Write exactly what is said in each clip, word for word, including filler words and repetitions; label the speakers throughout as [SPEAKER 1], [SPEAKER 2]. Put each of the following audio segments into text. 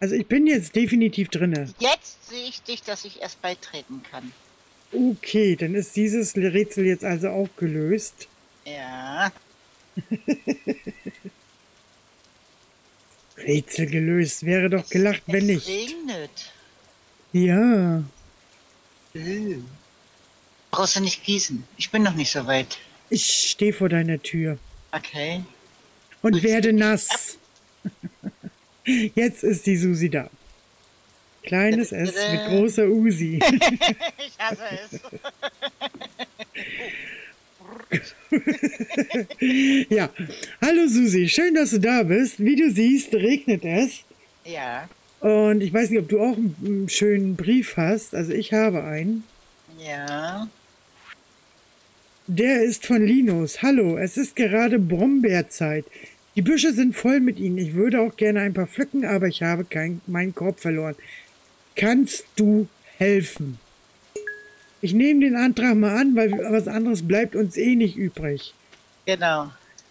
[SPEAKER 1] Also ich bin jetzt definitiv drinne.
[SPEAKER 2] Jetzt sehe ich dich, dass ich erst beitreten kann.
[SPEAKER 1] Okay, dann ist dieses Rätsel jetzt also auch gelöst.
[SPEAKER 2] Ja.
[SPEAKER 1] Rätsel gelöst. Wäre doch gelacht,
[SPEAKER 2] es,
[SPEAKER 1] wenn
[SPEAKER 2] es
[SPEAKER 1] nicht.
[SPEAKER 2] regnet.
[SPEAKER 1] Ja.
[SPEAKER 2] Äh. Brauchst du nicht gießen. Ich bin noch nicht so weit.
[SPEAKER 1] Ich stehe vor deiner Tür.
[SPEAKER 2] Okay.
[SPEAKER 1] Und
[SPEAKER 2] Willst
[SPEAKER 1] werde
[SPEAKER 2] du-
[SPEAKER 1] nass. Jetzt ist die Susi da. Kleines S mit großer Usi.
[SPEAKER 2] Ich hasse es.
[SPEAKER 1] Ja. Hallo Susi, schön, dass du da bist. Wie du siehst, regnet es.
[SPEAKER 2] Ja.
[SPEAKER 1] Und ich weiß nicht, ob du auch einen, einen schönen Brief hast. Also ich habe einen.
[SPEAKER 2] Ja.
[SPEAKER 1] Der ist von Linus. Hallo, es ist gerade Brombeerzeit. Die Büsche sind voll mit ihnen. Ich würde auch gerne ein paar pflücken, aber ich habe kein, meinen Korb verloren. Kannst du helfen? Ich nehme den Antrag mal an, weil was anderes bleibt uns eh nicht übrig.
[SPEAKER 2] Genau.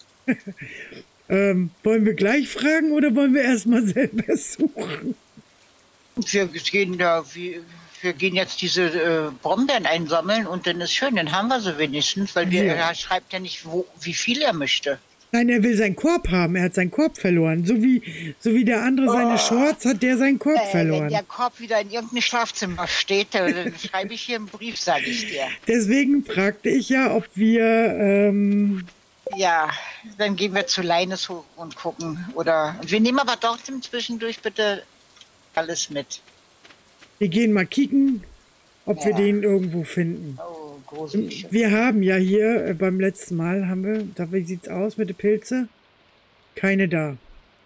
[SPEAKER 1] Ähm, wollen wir gleich fragen oder wollen wir erstmal selber suchen?
[SPEAKER 2] Wir gehen da, wir, wir gehen jetzt diese äh, Brombeeren einsammeln und dann ist schön, dann haben wir sie wenigstens, weil wir,
[SPEAKER 1] Ja.
[SPEAKER 2] er schreibt ja nicht, wo, wie viel er möchte.
[SPEAKER 1] Nein, er will seinen Korb haben. Er hat seinen Korb verloren. So wie, so wie der andere seine Shorts, hat der seinen Korb
[SPEAKER 2] Äh, wenn
[SPEAKER 1] verloren.
[SPEAKER 2] der Korb wieder in irgendeinem Schlafzimmer steht, dann dann schreibe ich hier einen Brief, sage ich dir.
[SPEAKER 1] Deswegen fragte ich ja, ob wir... Ähm,
[SPEAKER 2] Ja, dann gehen wir zu Leines hoch und gucken. Oder wir nehmen aber trotzdem zwischendurch bitte alles mit.
[SPEAKER 1] wir gehen mal kicken, ob
[SPEAKER 2] Ja.
[SPEAKER 1] wir den irgendwo finden.
[SPEAKER 2] Oh, gruselig.
[SPEAKER 1] Wir haben ja hier äh, beim letzten Mal, haben wir, da, wie sieht's aus mit den Pilze? Keine da.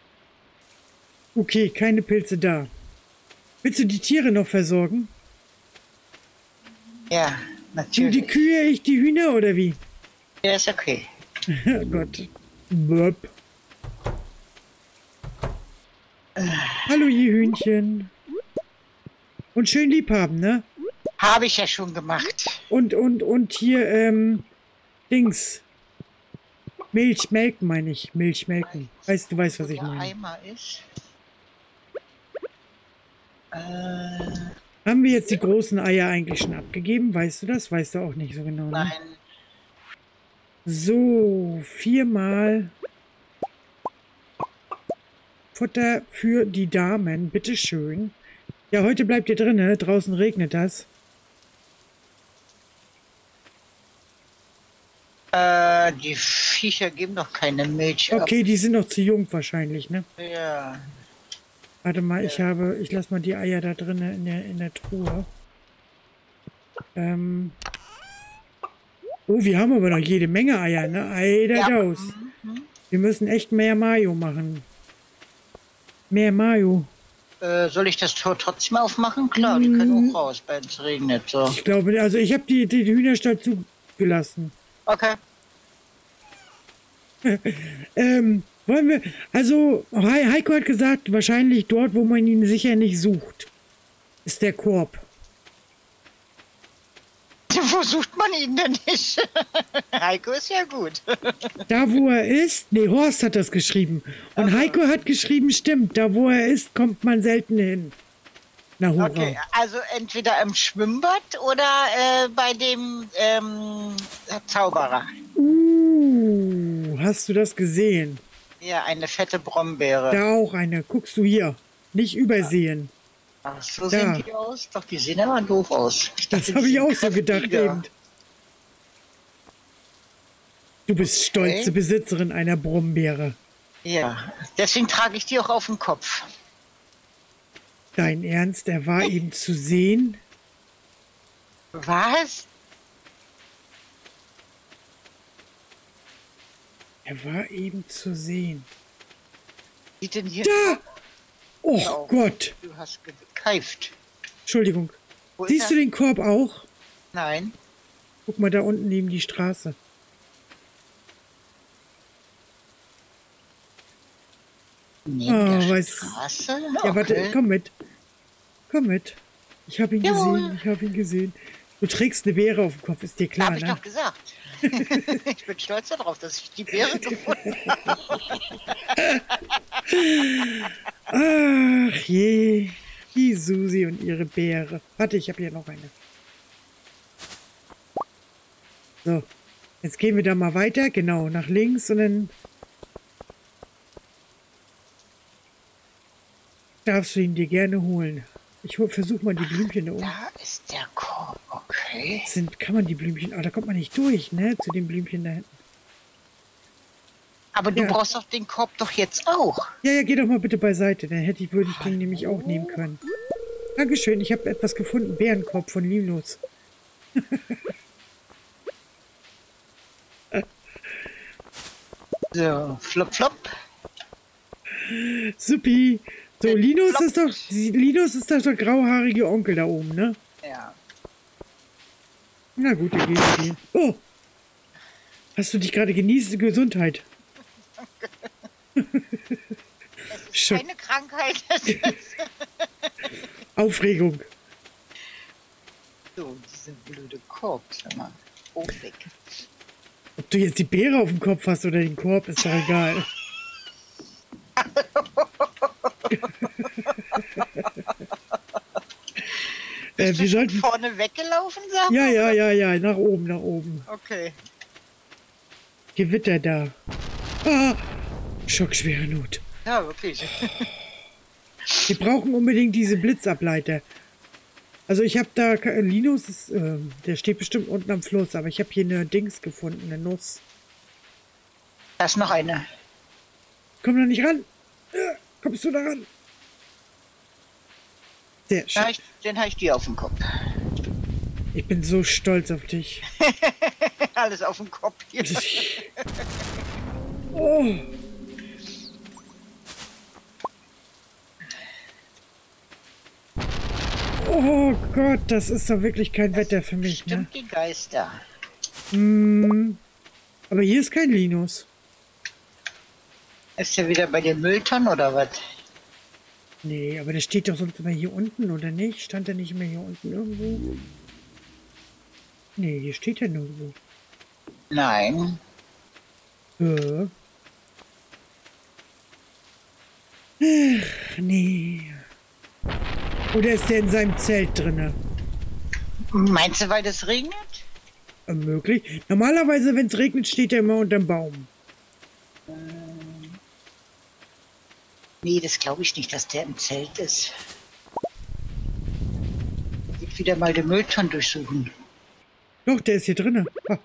[SPEAKER 1] Okay, keine Pilze da. Willst du die Tiere noch versorgen?
[SPEAKER 2] Ja,
[SPEAKER 1] Du, die
[SPEAKER 2] natürlich.
[SPEAKER 1] Kühe, ich die Hühner oder wie?
[SPEAKER 2] Ja, ist okay.
[SPEAKER 1] Oh Gott. Blöp. Hallo, ihr Hühnchen. Und schön lieb haben, ne?
[SPEAKER 2] Habe ich ja schon gemacht.
[SPEAKER 1] Und, und, und hier, ähm, Dings. Milch melken, meine ich. Milch melken. Weißt du, weißt, was
[SPEAKER 2] Wo
[SPEAKER 1] ich
[SPEAKER 2] der
[SPEAKER 1] meine.
[SPEAKER 2] Eimer ist. Äh,
[SPEAKER 1] Haben wir jetzt die großen Eier eigentlich schon abgegeben? Weißt du das? Weißt du auch nicht so genau, ne?
[SPEAKER 2] nein.
[SPEAKER 1] So, viermal Futter für die Damen, bitteschön. Ja, heute bleibt ihr drin, ne? Draußen regnet das.
[SPEAKER 2] Äh, die Viecher geben doch keine Milch ab.
[SPEAKER 1] Okay, die sind noch zu jung wahrscheinlich, ne?
[SPEAKER 2] Ja.
[SPEAKER 1] Warte mal, ich habe, ich lasse mal die Eier da drin in der, in der Truhe. Ähm. Oh, wir haben aber noch jede Menge Eier, ne? Eider
[SPEAKER 2] Ja.
[SPEAKER 1] Daus. Wir müssen echt mehr Mayo machen. Mehr Mayo.
[SPEAKER 2] Äh, soll ich das Tor trotzdem aufmachen? Klar, die können auch raus, wenn es regnet. So.
[SPEAKER 1] Ich glaube, also ich habe die, die Hühnerstall zugelassen.
[SPEAKER 2] Okay.
[SPEAKER 1] Ähm, wollen wir, also He Heiko hat gesagt, wahrscheinlich dort, wo man ihn sicher nicht sucht, ist der Korb.
[SPEAKER 2] Wo sucht man ihn denn nicht? Heiko ist ja gut.
[SPEAKER 1] Da, wo er ist, nee, Horst hat das geschrieben. Und Heiko hat geschrieben, stimmt, da, wo er ist, kommt man selten hin. Na, hurra.
[SPEAKER 2] Okay, also entweder im Schwimmbad oder äh, bei dem ähm, Zauberer.
[SPEAKER 1] Uh, hast du das gesehen?
[SPEAKER 2] Ja, eine fette Brombeere.
[SPEAKER 1] Da auch eine. Guckst du hier. Nicht übersehen.
[SPEAKER 2] Ach, so
[SPEAKER 1] Da.
[SPEAKER 2] sehen die aus? Doch, die sehen aber doof aus. Ich
[SPEAKER 1] Das
[SPEAKER 2] dachte,
[SPEAKER 1] habe
[SPEAKER 2] die
[SPEAKER 1] ich
[SPEAKER 2] sind
[SPEAKER 1] auch so gedacht
[SPEAKER 2] kräftiger.
[SPEAKER 1] eben. Du bist stolze
[SPEAKER 2] Okay.
[SPEAKER 1] Besitzerin einer Brombeere.
[SPEAKER 2] Ja, deswegen trage ich die auch auf dem Kopf.
[SPEAKER 1] Dein Ernst, er war eben zu sehen?
[SPEAKER 2] Was?
[SPEAKER 1] Er war eben zu sehen.
[SPEAKER 2] Sieht denn hier...
[SPEAKER 1] Da! Oh
[SPEAKER 2] Genau.
[SPEAKER 1] Gott!
[SPEAKER 2] Du hast gekeift.
[SPEAKER 1] Entschuldigung.
[SPEAKER 2] Wo ist
[SPEAKER 1] Siehst
[SPEAKER 2] er?
[SPEAKER 1] du den Korb auch?
[SPEAKER 2] Nein.
[SPEAKER 1] Guck mal da unten neben die Straße.
[SPEAKER 2] Neben
[SPEAKER 1] Ah,
[SPEAKER 2] der
[SPEAKER 1] weiß-
[SPEAKER 2] Straße?
[SPEAKER 1] Ja, warte,
[SPEAKER 2] Okay.
[SPEAKER 1] komm mit. Komm mit. Ich habe ihn
[SPEAKER 2] Jawohl.
[SPEAKER 1] gesehen, ich habe ihn gesehen. Du trägst eine Beere auf dem Kopf, ist dir klar,
[SPEAKER 2] Hab ich
[SPEAKER 1] ne?
[SPEAKER 2] doch gesagt. Ich bin stolz darauf, dass ich die Beere gefunden habe.
[SPEAKER 1] Ach je, die Susi und ihre Beere. Warte, ich habe hier noch eine. So, jetzt gehen wir da mal weiter. Genau, nach links und dann darfst du ihn dir gerne holen. Ich versuche mal die Blümchen da oben.
[SPEAKER 2] Da ist der Korb, okay.
[SPEAKER 1] Sind, kann man die Blümchen... Oh, da kommt man nicht durch, ne? Zu den Blümchen da hinten.
[SPEAKER 2] Aber du
[SPEAKER 1] Ja.
[SPEAKER 2] brauchst doch den Korb doch jetzt auch.
[SPEAKER 1] Ja, ja, geh doch mal bitte beiseite. Dann hätte ich, würde ich den nämlich auch nehmen können. Dankeschön, ich habe etwas gefunden. Bärenkorb von Linus.
[SPEAKER 2] So, flop, flop.
[SPEAKER 1] Supi. So, Linus
[SPEAKER 2] Flop.
[SPEAKER 1] ist doch... Linus ist doch der grauhaarige Onkel da oben, ne?
[SPEAKER 2] Ja.
[SPEAKER 1] Na gut, dann geh ich hin. Oh! Hast du dich gerade genießt? Gesundheit. Schock.
[SPEAKER 2] Keine Krankheit.
[SPEAKER 1] Aufregung.
[SPEAKER 2] So, diese blöde Korb, sag mal. Oh, weg.
[SPEAKER 1] Ob du jetzt die Beere auf dem Kopf hast oder den Korb, ist doch egal. äh, wir sollten...
[SPEAKER 2] Vorne weggelaufen, sagen?
[SPEAKER 1] Ja, ja, ja, ja, nach oben, nach oben.
[SPEAKER 2] Okay.
[SPEAKER 1] Gewitter da. Ah! Schockschwere Not.
[SPEAKER 2] Ja, wirklich.
[SPEAKER 1] Wir brauchen unbedingt diese Blitzableiter. Also ich habe da... Linus ist... ähm, der steht bestimmt unten am Fluss, aber ich habe hier eine Dings gefunden, eine Nuss.
[SPEAKER 2] Da ist noch eine.
[SPEAKER 1] Komm da nicht ran! Ja, kommst du da ran? Sehr schön.
[SPEAKER 2] Ja, ich, den habe ich dir auf dem Kopf.
[SPEAKER 1] Ich bin so stolz auf dich.
[SPEAKER 2] Alles auf dem Kopf hier.
[SPEAKER 1] Oh. Oh Gott, das ist doch wirklich kein Wetter für mich, ne?
[SPEAKER 2] Stimmt die Geister.
[SPEAKER 1] Hm. Aber hier ist kein Linus.
[SPEAKER 2] Ist er wieder bei den Mülltonnen oder was?
[SPEAKER 1] Nee, aber der steht doch sonst immer hier unten, oder nicht? Stand er nicht immer hier unten irgendwo? Nee, hier steht er nirgendwo.
[SPEAKER 2] Nein.
[SPEAKER 1] Ja. Ach, nee. Oder ist der in seinem Zelt drinne?
[SPEAKER 2] Meinst du, weil das regnet?
[SPEAKER 1] Äh, Möglich. Normalerweise, wenn es regnet, steht er immer unterm Baum.
[SPEAKER 2] Nee, das glaube ich nicht, dass der im Zelt ist. Geht wieder mal den Mülltonnen durchsuchen.
[SPEAKER 1] Doch, der ist hier drinne.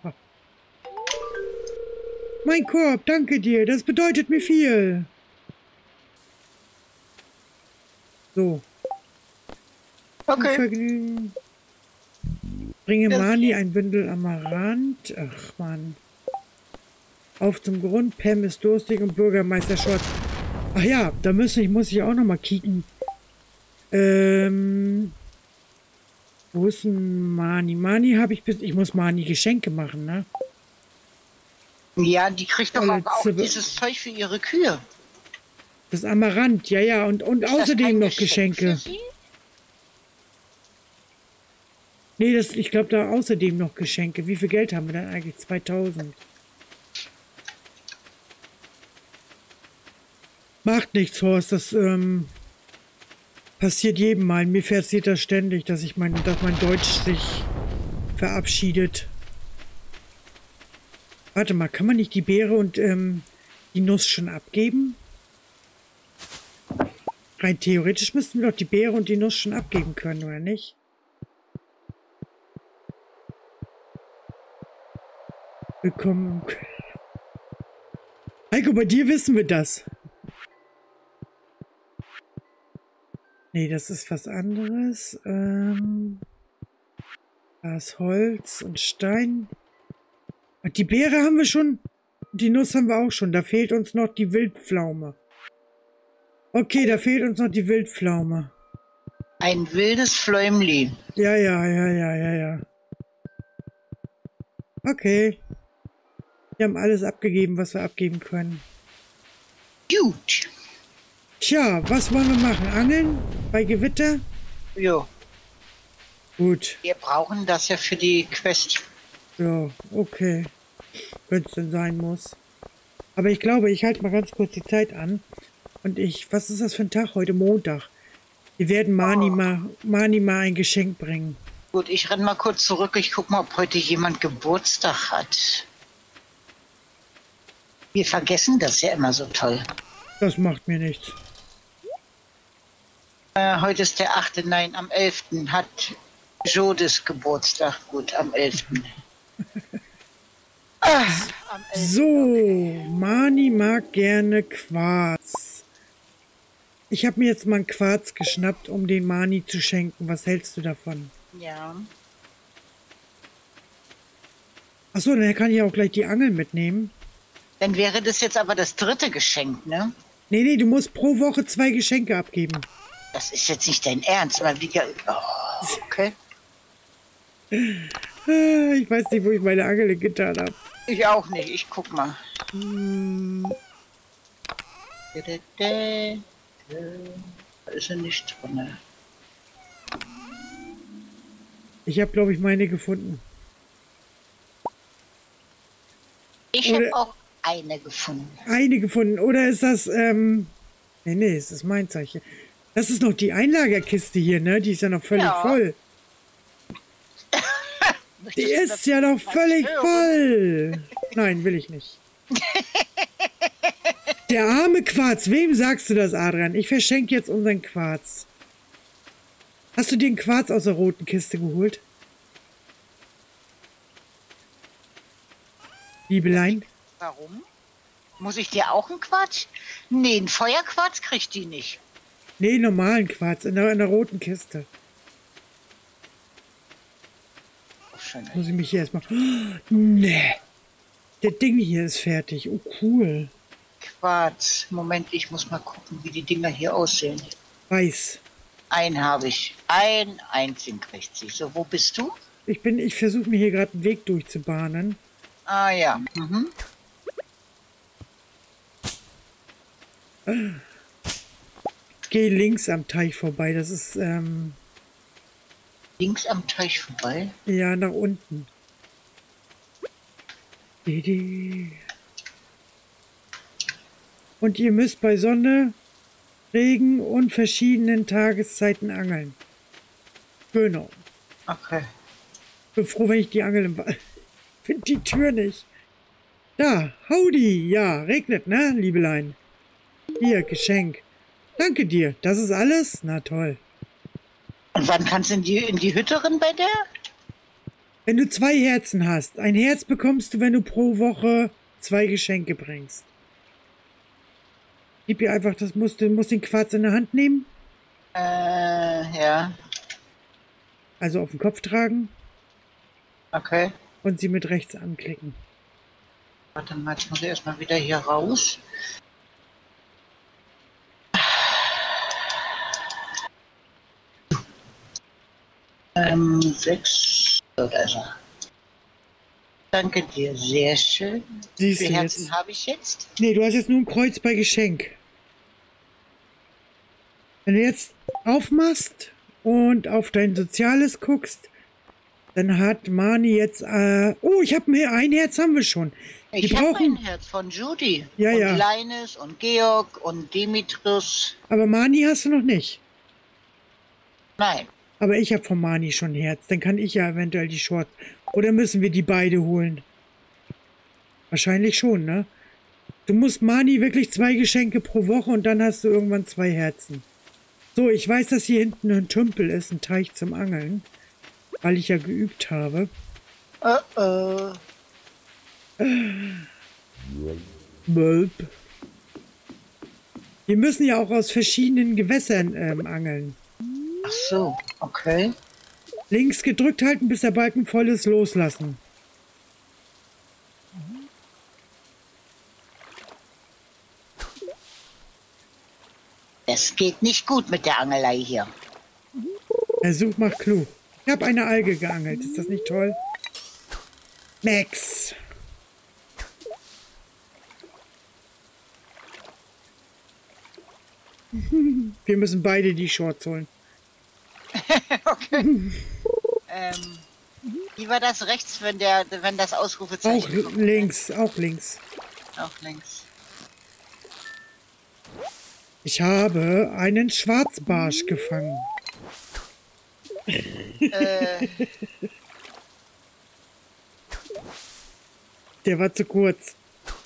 [SPEAKER 1] Mein Korb, danke dir. Das bedeutet mir viel. So.
[SPEAKER 2] Okay.
[SPEAKER 1] Vergnügen. Bringe
[SPEAKER 2] Das-
[SPEAKER 1] Mani ein Bündel Amaranth. Ach, Mann. Auf zum Grund. Pam ist durstig und Bürgermeister Schott. Ach ja, da muss ich, muss ich auch noch mal kicken. Ähm... Wo ist denn Mani? Mani habe ich bis... Ich muss Mani Geschenke machen, ne?
[SPEAKER 2] Ja, die kriegt doch
[SPEAKER 1] Alle
[SPEAKER 2] aber auch
[SPEAKER 1] Zibbe-
[SPEAKER 2] dieses Zeug für ihre Kühe.
[SPEAKER 1] Das Amaranth, ja, ja. Und, und
[SPEAKER 2] Ist das
[SPEAKER 1] außerdem
[SPEAKER 2] ein
[SPEAKER 1] noch
[SPEAKER 2] Geschenk
[SPEAKER 1] Geschenke.
[SPEAKER 2] für sie?
[SPEAKER 1] Nee, das, ich glaube, da außerdem noch Geschenke. Wie viel Geld haben wir denn eigentlich? zweitausend. Macht nichts, Horst. Das ähm, passiert jedem Mal. Mir passiert das ständig, dass ich mein, dass mein Deutsch sich verabschiedet. Warte mal, kann man nicht die Beere und ähm, die Nuss schon abgeben? Rein theoretisch müssten wir doch die Beere und die Nuss schon abgeben können, oder nicht? Willkommen. Heiko, bei dir wissen wir das. Nee, das ist was anderes. Ähm, da ist Holz und Stein. Und die Beere haben wir schon. Die Nuss haben wir auch schon. Da fehlt uns noch die Wildpflaume. Okay, da fehlt uns noch die Wildpflaume.
[SPEAKER 2] Ein wildes Fläumli.
[SPEAKER 1] Ja, ja, ja, ja, ja, ja. Okay. Wir haben alles abgegeben, was wir abgeben können.
[SPEAKER 2] Gut.
[SPEAKER 1] Tja, was wollen wir machen? Angeln? Bei Gewitter?
[SPEAKER 2] Jo.
[SPEAKER 1] Gut.
[SPEAKER 2] Wir brauchen das ja für die Quest.
[SPEAKER 1] Ja, okay. Wenn es denn sein muss. Aber ich glaube, ich halte mal ganz kurz die Zeit an. Und ich, was ist das für ein Tag heute? Montag. Wir werden Mani,
[SPEAKER 2] Oh.
[SPEAKER 1] mal, Mani mal ein Geschenk bringen.
[SPEAKER 2] Gut, ich renn mal kurz zurück. Ich guck mal, ob heute jemand Geburtstag hat. Wir vergessen das ja immer so toll.
[SPEAKER 1] Das macht mir nichts.
[SPEAKER 2] Äh, heute ist der achte, nein, am elften hat Jodis Geburtstag. Gut, am elften ah, am elften
[SPEAKER 1] So, Mani mag gerne Quarz. Ich habe mir jetzt mal einen Quarz geschnappt, um den Mani zu schenken. Was hältst du davon?
[SPEAKER 2] Ja.
[SPEAKER 1] Achso, dann kann ich auch gleich die Angel mitnehmen.
[SPEAKER 2] Dann wäre das jetzt aber das dritte Geschenk, ne?
[SPEAKER 1] Nee, nee, du musst pro Woche zwei Geschenke abgeben.
[SPEAKER 2] Das ist jetzt nicht dein Ernst, aber wie... Oh, okay.
[SPEAKER 1] Ah, ich weiß nicht, wo ich meine Angel getan habe.
[SPEAKER 2] Ich auch nicht, ich guck mal.
[SPEAKER 1] Hm,
[SPEAKER 2] Da ist ja nicht drin.
[SPEAKER 1] ich habe, glaube ich, meine gefunden.
[SPEAKER 2] Ich
[SPEAKER 1] Oder-
[SPEAKER 2] habe auch eine gefunden.
[SPEAKER 1] Eine gefunden. Oder ist das, ähm... Nee, nee, es ist mein Zeichen. Das ist noch die Einlagerkiste hier, ne? Die ist ja noch völlig
[SPEAKER 2] Ja.
[SPEAKER 1] voll. Die
[SPEAKER 2] Möchtest du
[SPEAKER 1] ist
[SPEAKER 2] das
[SPEAKER 1] ja noch
[SPEAKER 2] mal
[SPEAKER 1] völlig
[SPEAKER 2] hören?
[SPEAKER 1] voll. Nein, will ich nicht. Der arme Quarz. Wem sagst du das, Adrian? Ich verschenke jetzt unseren Quarz. Hast du den Quarz aus der roten Kiste geholt? Liebelein?
[SPEAKER 2] Warum? Muss ich dir auch einen Quatsch? Nee, einen Feuerquarz kriegt die nicht.
[SPEAKER 1] Nee, normalen Quarz. In der, in der roten Kiste.
[SPEAKER 2] Oh, schön.
[SPEAKER 1] Muss ich mich hier erstmal... Oh, nee. Der Ding hier ist fertig. Oh, cool.
[SPEAKER 2] Quarz. Moment, ich muss mal gucken, wie die Dinger hier aussehen.
[SPEAKER 1] Weiß.
[SPEAKER 2] Einen habe ich. Ein einzigen kriegt sie. So, wo bist du?
[SPEAKER 1] Ich bin... Ich versuche mir hier gerade einen Weg durchzubahnen.
[SPEAKER 2] Ah ja. Mhm.
[SPEAKER 1] Geh links am Teich vorbei. Das ist, ähm...
[SPEAKER 2] Links am Teich vorbei.
[SPEAKER 1] ja, nach unten. Didi. Und ihr müsst bei Sonne, Regen und verschiedenen Tageszeiten angeln. Genau.
[SPEAKER 2] Okay.
[SPEAKER 1] Bin froh, wenn ich die Angel im Wald... Find die Tür nicht. Da, howdy. Ja, regnet, ne, Liebelein? Hier, Geschenk. Danke dir. Das ist alles? Na toll.
[SPEAKER 2] Und wann kannst du in die, in die Hütte rein bei der?
[SPEAKER 1] Wenn du zwei Herzen hast, ein Herz bekommst du, wenn du pro Woche zwei Geschenke bringst. Gib ihr einfach, das musst du musst den Quarz in der Hand nehmen,
[SPEAKER 2] Äh, ja.
[SPEAKER 1] also auf den Kopf tragen
[SPEAKER 2] Okay.
[SPEAKER 1] und sie mit rechts anklicken.
[SPEAKER 2] Warte mal, jetzt muss ich erstmal wieder hier raus. Ähm, sechs. So, da ist er. Danke dir, sehr schön.
[SPEAKER 1] Siehst
[SPEAKER 2] Wie
[SPEAKER 1] du
[SPEAKER 2] viele
[SPEAKER 1] jetzt?
[SPEAKER 2] Herzen habe ich jetzt?
[SPEAKER 1] Nee, du hast jetzt nur ein Kreuz bei Geschenk. Wenn du jetzt aufmachst und auf dein Soziales guckst, dann hat Mani jetzt... Äh, oh, ich habe mir ein Herz haben wir schon. Die
[SPEAKER 2] Ich habe
[SPEAKER 1] brauchen...
[SPEAKER 2] ein Herz von Judy.
[SPEAKER 1] Ja,
[SPEAKER 2] und
[SPEAKER 1] ja.
[SPEAKER 2] Linus und Georg und Dimitris.
[SPEAKER 1] Aber Mani hast du noch nicht.
[SPEAKER 2] Nein.
[SPEAKER 1] Aber ich habe von Mani schon ein Herz. Dann kann ich ja eventuell die Short. Oder müssen wir die beide holen? Wahrscheinlich schon, ne? Du musst Mani wirklich zwei Geschenke pro Woche und dann hast du irgendwann zwei Herzen. So, ich weiß, dass hier hinten ein Tümpel ist, ein Teich zum Angeln. Weil ich ja geübt habe.
[SPEAKER 2] Äh, äh.
[SPEAKER 1] Bölp. Wir müssen ja auch aus verschiedenen Gewässern ähm, angeln.
[SPEAKER 2] Ach so, okay.
[SPEAKER 1] Links gedrückt halten, bis der Balken voll ist, loslassen.
[SPEAKER 2] Es geht nicht gut mit der Angelei hier.
[SPEAKER 1] Versuch macht klug. Ich habe eine Alge geangelt. Ist das nicht toll? Max. Wir müssen beide die Shorts holen.
[SPEAKER 2] Okay. ähm, wie war das rechts, wenn der, wenn das
[SPEAKER 1] Auch
[SPEAKER 2] Ausrufezeichen kommt? ne?
[SPEAKER 1] Oh, links, auch links.
[SPEAKER 2] Auch links. Auch links. Ähm, wie war das rechts, wenn der, wenn das Ausrufezeichen kommt?
[SPEAKER 1] Auch links, auch links.
[SPEAKER 2] Auch links.
[SPEAKER 1] Ich habe einen Schwarzbarsch gefangen.
[SPEAKER 2] Äh,
[SPEAKER 1] Der war zu kurz.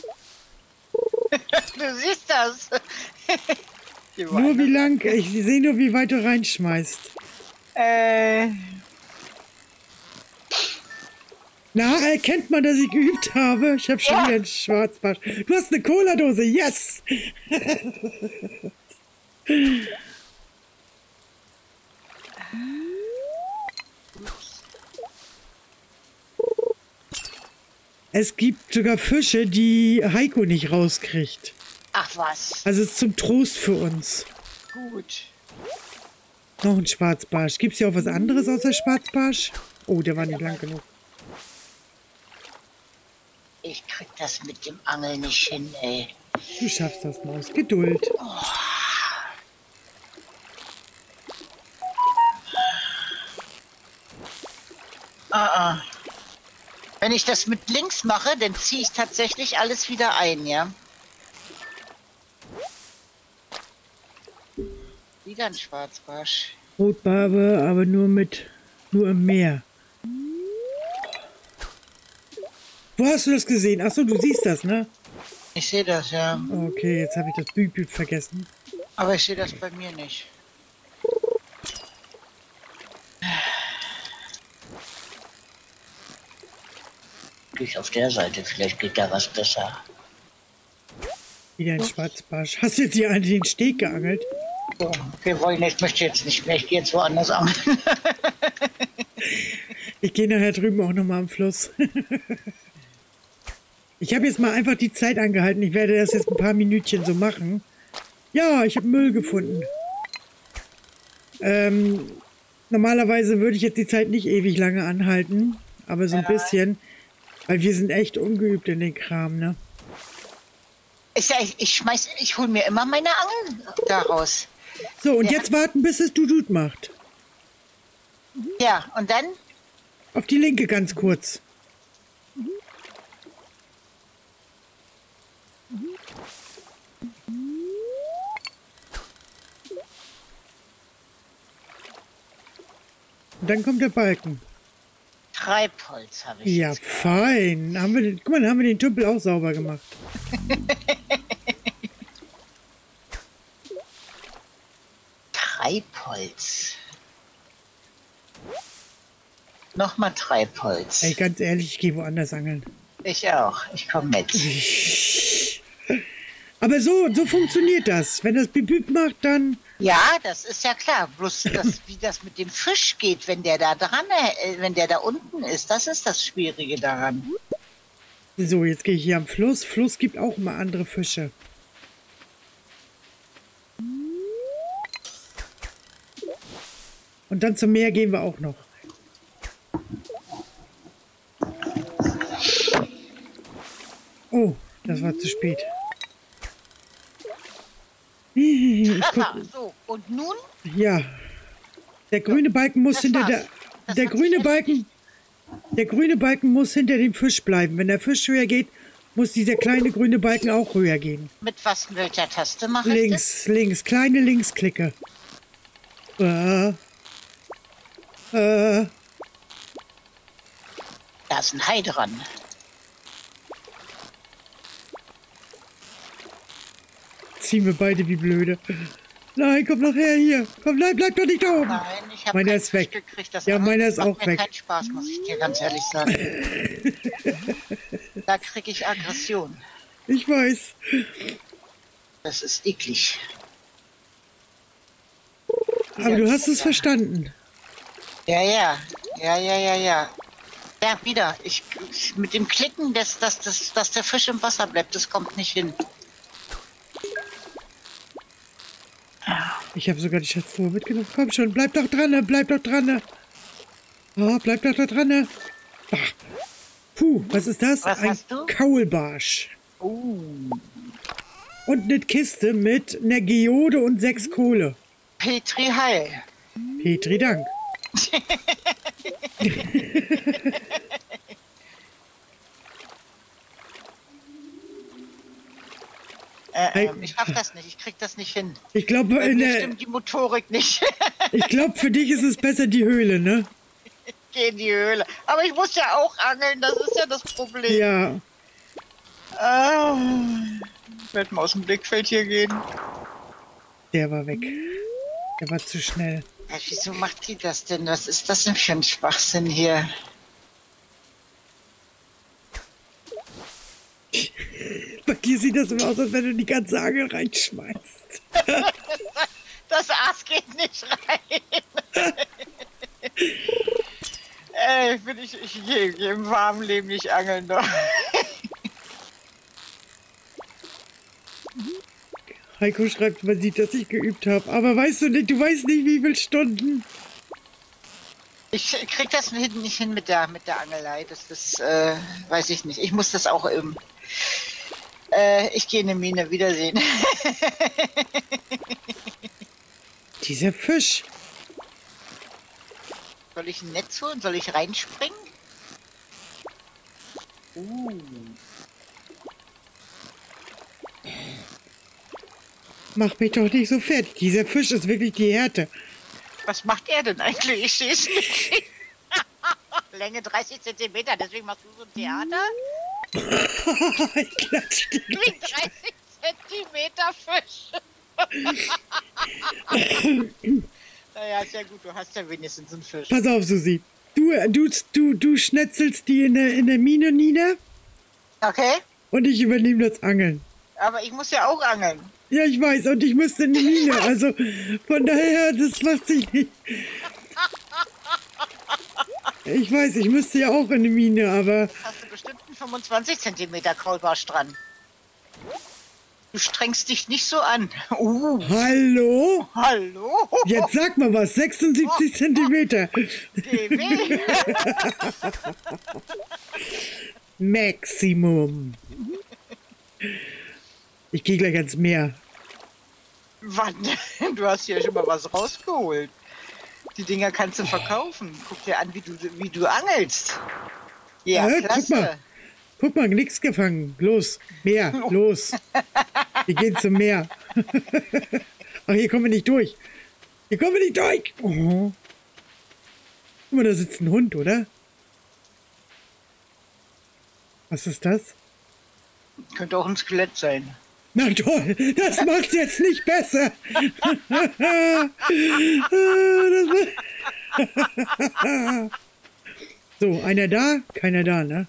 [SPEAKER 2] du siehst das.
[SPEAKER 1] Nur wie lang? Ich sehe nur, wie weit du reinschmeißt.
[SPEAKER 2] Äh,
[SPEAKER 1] Na, erkennt man, dass ich geübt habe? Ich habe schon
[SPEAKER 2] Ja.
[SPEAKER 1] wieder einen Schwarzbarsch. Du hast eine Cola-Dose. Yes! Es gibt sogar Fische, die Heiko nicht rauskriegt.
[SPEAKER 2] ach was.
[SPEAKER 1] Also es ist zum Trost für uns.
[SPEAKER 2] Gut.
[SPEAKER 1] Noch ein Schwarzbarsch. Gibt es hier auch was anderes außer Schwarzbarsch? Oh, der war nicht lang genug.
[SPEAKER 2] Ich krieg das mit dem Angeln nicht hin, ey.
[SPEAKER 1] Du schaffst das, Maus. Geduld.
[SPEAKER 2] Ah, ah. Wenn ich das mit links mache, dann ziehe ich tatsächlich alles wieder ein, ja? Wieder ein Schwarzbarsch.
[SPEAKER 1] Rotbarbe, aber nur mit... nur im Meer. Wo hast du das gesehen? Achso, du siehst das, ne?
[SPEAKER 2] Ich sehe das, ja.
[SPEAKER 1] Okay, jetzt habe ich das Büb vergessen.
[SPEAKER 2] Aber ich sehe das bei mir nicht. Ich auf der Seite, vielleicht geht da was besser.
[SPEAKER 1] Wieder ein Schwarzbarsch. Hast du jetzt hier einen den Steg geangelt?
[SPEAKER 2] So, wir wollen, ich möchte jetzt nicht mehr, ich gehe jetzt woanders angeln.
[SPEAKER 1] Ich gehe nachher drüben auch nochmal am Fluss. Ich habe jetzt mal einfach die Zeit angehalten. Ich werde das jetzt ein paar Minütchen so machen. Ja, ich habe Müll gefunden. Ähm, normalerweise würde ich jetzt die Zeit nicht ewig lange anhalten. Aber so ein bisschen. Weil wir sind echt ungeübt in den Kram, ne?
[SPEAKER 2] Ich, ich, ich schmeiß, ich hole mir immer meine Angeln daraus.
[SPEAKER 1] So, und
[SPEAKER 2] Ja.
[SPEAKER 1] jetzt warten, bis es Dudut macht.
[SPEAKER 2] Ja, und dann?
[SPEAKER 1] Auf die linke ganz kurz. Und dann kommt der Balken.
[SPEAKER 2] Treibholz habe ich
[SPEAKER 1] Ja,
[SPEAKER 2] jetzt.
[SPEAKER 1] fein. Haben wir, den- guck mal, dann haben wir den Tümpel auch sauber gemacht.
[SPEAKER 2] Treibholz. Nochmal Treibholz.
[SPEAKER 1] Ey, ganz ehrlich, ich gehe woanders angeln.
[SPEAKER 2] Ich auch. Ich komme mit.
[SPEAKER 1] Aber so, so funktioniert das. Wenn das Bibüb macht, dann...
[SPEAKER 2] Ja, das ist ja klar. Bloß das, wie das mit dem Fisch geht, wenn der da dran, äh, wenn der da unten ist, das ist das Schwierige daran.
[SPEAKER 1] So, jetzt gehe ich hier am Fluss. Fluss gibt auch immer andere Fische. Und dann zum Meer gehen wir auch noch. Oh, das war zu spät. Ich guck,
[SPEAKER 2] Haha, so, und nun?
[SPEAKER 1] ja, der grüne Balken muss
[SPEAKER 2] Das
[SPEAKER 1] hinter
[SPEAKER 2] war's.
[SPEAKER 1] der...
[SPEAKER 2] Das
[SPEAKER 1] Der
[SPEAKER 2] hat sich
[SPEAKER 1] grüne
[SPEAKER 2] erledigt.
[SPEAKER 1] Balken... Der grüne Balken muss hinter dem Fisch bleiben. Wenn der Fisch höher geht, muss dieser kleine grüne Balken auch höher gehen.
[SPEAKER 2] Mit was, mit welcher Taste mache ich das?
[SPEAKER 1] Links, links, kleine Linksklicke. Äh, äh,
[SPEAKER 2] Da ist ein Hai dran.
[SPEAKER 1] ziehen wir beide wie blöde. Nein, komm noch her hier. Komm, nein, bleib doch nicht da oben.
[SPEAKER 2] Nein, ich habe
[SPEAKER 1] Meiner
[SPEAKER 2] keinen
[SPEAKER 1] ist weg.
[SPEAKER 2] Fisch gekriegt. Das
[SPEAKER 1] Ja,
[SPEAKER 2] Angeln
[SPEAKER 1] meiner ist
[SPEAKER 2] macht
[SPEAKER 1] auch
[SPEAKER 2] mir
[SPEAKER 1] weg.
[SPEAKER 2] keinen Spaß, muss ich dir ganz ehrlich sagen. Da kriege ich Aggression.
[SPEAKER 1] Ich weiß.
[SPEAKER 2] Das ist eklig.
[SPEAKER 1] Aber du hast es verstanden.
[SPEAKER 2] Ja, ja, ja, ja, ja, ja. Ja, wieder. Ich, ich mit dem Klicken, dass, dass, dass, dass der Fisch im Wasser bleibt, das kommt nicht hin.
[SPEAKER 1] Ich habe sogar die Schatztruhe mitgenommen. Komm schon, bleib doch dran, bleib doch dran. Oh, bleib doch da dran. Ach. Puh, was ist das?
[SPEAKER 2] Was
[SPEAKER 1] Ein
[SPEAKER 2] hast du?
[SPEAKER 1] Kaulbarsch.
[SPEAKER 2] Uh,
[SPEAKER 1] Und eine Kiste mit einer Geode und sechs Kohle.
[SPEAKER 2] Petri Heil.
[SPEAKER 1] Petri Dank.
[SPEAKER 2] Äh, äh, ich schaff das nicht, ich krieg das nicht hin.
[SPEAKER 1] Ich glaube,
[SPEAKER 2] Bei
[SPEAKER 1] in
[SPEAKER 2] mir
[SPEAKER 1] der,
[SPEAKER 2] stimmt die Motorik nicht.
[SPEAKER 1] ich glaube, für dich ist es besser die Höhle, ne?
[SPEAKER 2] Ich gehe in die Höhle. Aber ich muss ja auch angeln, das ist ja das Problem.
[SPEAKER 1] Ja.
[SPEAKER 2] Ah, ich werde mal aus dem Blickfeld hier gehen.
[SPEAKER 1] Der war weg. Der war zu schnell.
[SPEAKER 2] Ja, wieso macht die das denn? Was ist das denn für ein Schwachsinn hier?
[SPEAKER 1] Bei dir sieht das immer aus, als wenn du die ganze Angel reinschmeißt.
[SPEAKER 2] Das Aas geht nicht rein. Ey, bin ich, ich gehe geh im warmen Leben nicht angeln doch.
[SPEAKER 1] Heiko schreibt, man sieht, dass ich geübt habe. Aber weißt du nicht, du weißt nicht, wie viele Stunden.
[SPEAKER 2] Ich krieg das nicht hin mit der, mit der Angelei. Das ist, äh, weiß ich nicht. Ich muss das auch üben. Äh, ich gehe in eine Mine. Wiedersehen.
[SPEAKER 1] Dieser Fisch.
[SPEAKER 2] Soll ich ein Netz holen? Soll ich reinspringen? Uh.
[SPEAKER 1] Mach mich doch nicht so fertig. Dieser Fisch ist wirklich die Härte.
[SPEAKER 2] Was macht er denn eigentlich? Ich sehe es nicht. Länge dreißig Zentimeter, deswegen machst du so ein Theater?
[SPEAKER 1] Ich klatsch dir
[SPEAKER 2] Wie ein dreißig Zentimeter Fisch. Naja, ist ja gut, du hast ja wenigstens einen Fisch.
[SPEAKER 1] Pass auf, Susi. Du, du, du, du schnetzelst die in der, in der Mine nieder
[SPEAKER 2] Okay,
[SPEAKER 1] und ich übernehme das Angeln.
[SPEAKER 2] aber ich muss ja auch angeln.
[SPEAKER 1] Ja, ich weiß, und ich müsste in die Mine. Also von daher, das macht sich nicht. Ich weiß, ich müsste ja auch in die Mine, aber
[SPEAKER 2] Hast du bestimmt einen fünfundzwanzig Zentimeter Kaulbarsch dran. Du strengst dich nicht so an. Uh,
[SPEAKER 1] hallo?
[SPEAKER 2] hallo?
[SPEAKER 1] Jetzt sag mal was, sechsundsiebzig Zentimeter.
[SPEAKER 2] G W.
[SPEAKER 1] Maximum. Ich gehe gleich ans Meer.
[SPEAKER 2] Wann? Du hast hier schon mal was rausgeholt. Die Dinger kannst du verkaufen. Guck dir an, wie du, wie du angelst. Ja,
[SPEAKER 1] Ja,
[SPEAKER 2] klasse.
[SPEAKER 1] guck mal. Guck mal, nix gefangen. Los, Meer, los. Wir gehen zum Meer. Ach, hier kommen wir nicht durch. Hier kommen wir nicht durch. Oh. Guck mal, da sitzt ein Hund, oder? Was ist das?
[SPEAKER 2] Könnte auch ein Skelett sein.
[SPEAKER 1] Na toll, das macht's jetzt nicht besser. Das so, einer da, keiner da, ne?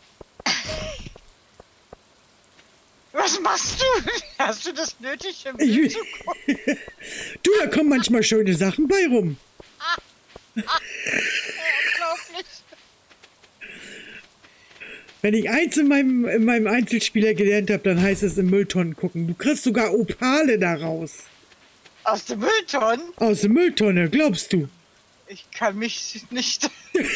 [SPEAKER 2] Was machst du? Hast du das nötig, im
[SPEAKER 1] Ich,
[SPEAKER 2] Bild zu gucken?
[SPEAKER 1] du, da kommen manchmal schöne Sachen bei rum.
[SPEAKER 2] Unglaublich.
[SPEAKER 1] Wenn ich eins in meinem, in meinem Einzelspieler gelernt habe, dann heißt es im Mülltonnen gucken. Du kriegst sogar Opale daraus.
[SPEAKER 2] Aus dem Mülltonnen?
[SPEAKER 1] Aus der Mülltonne, glaubst du?
[SPEAKER 2] Ich kann mich nicht...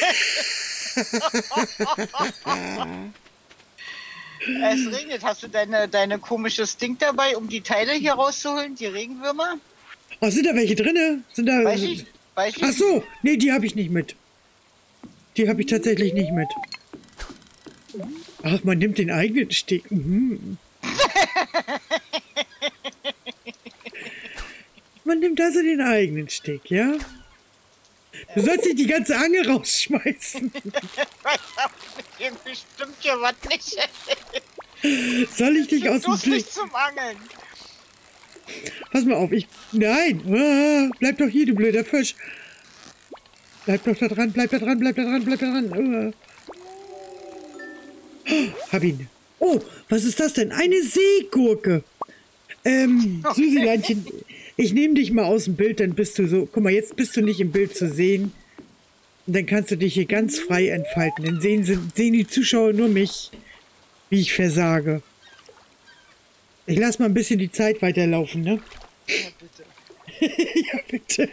[SPEAKER 2] Es regnet. Hast du deine, deine komisches Ding dabei, um die Teile hier rauszuholen? Die Regenwürmer?
[SPEAKER 1] Oh, sind da welche drinne? Sind da...
[SPEAKER 2] Weiß ich. Weiß ich.
[SPEAKER 1] Ach so, nee, die habe ich nicht mit. Die habe ich tatsächlich nicht mit. Ach, man nimmt den eigenen Steg. Mhm. Man nimmt also den eigenen Steg, ja? Du sollst nicht die ganze Angel rausschmeißen.
[SPEAKER 2] Mit dem bestimmt hier was nicht.
[SPEAKER 1] Soll ich dich aus dem
[SPEAKER 2] Dusselig
[SPEAKER 1] Blick...
[SPEAKER 2] zum Angeln.
[SPEAKER 1] Pass mal auf, ich... Nein! Ah, bleib doch hier, du blöder Fisch. Bleib doch da dran, bleib da dran, bleib da dran, bleib da dran. Oh, hab ihn. Oh, was ist das denn? Eine Seegurke. Ähm,
[SPEAKER 2] Okay.
[SPEAKER 1] Susileinchen, ich nehme dich mal aus dem Bild, dann bist du so... Guck mal, jetzt bist du nicht im Bild zu sehen. Und dann kannst du dich hier ganz frei entfalten. Dann sehen, sie, sehen die Zuschauer nur mich, wie ich versage. Ich lass mal ein bisschen die Zeit weiterlaufen, ne?
[SPEAKER 2] Ja, bitte.
[SPEAKER 1] Ja, bitte.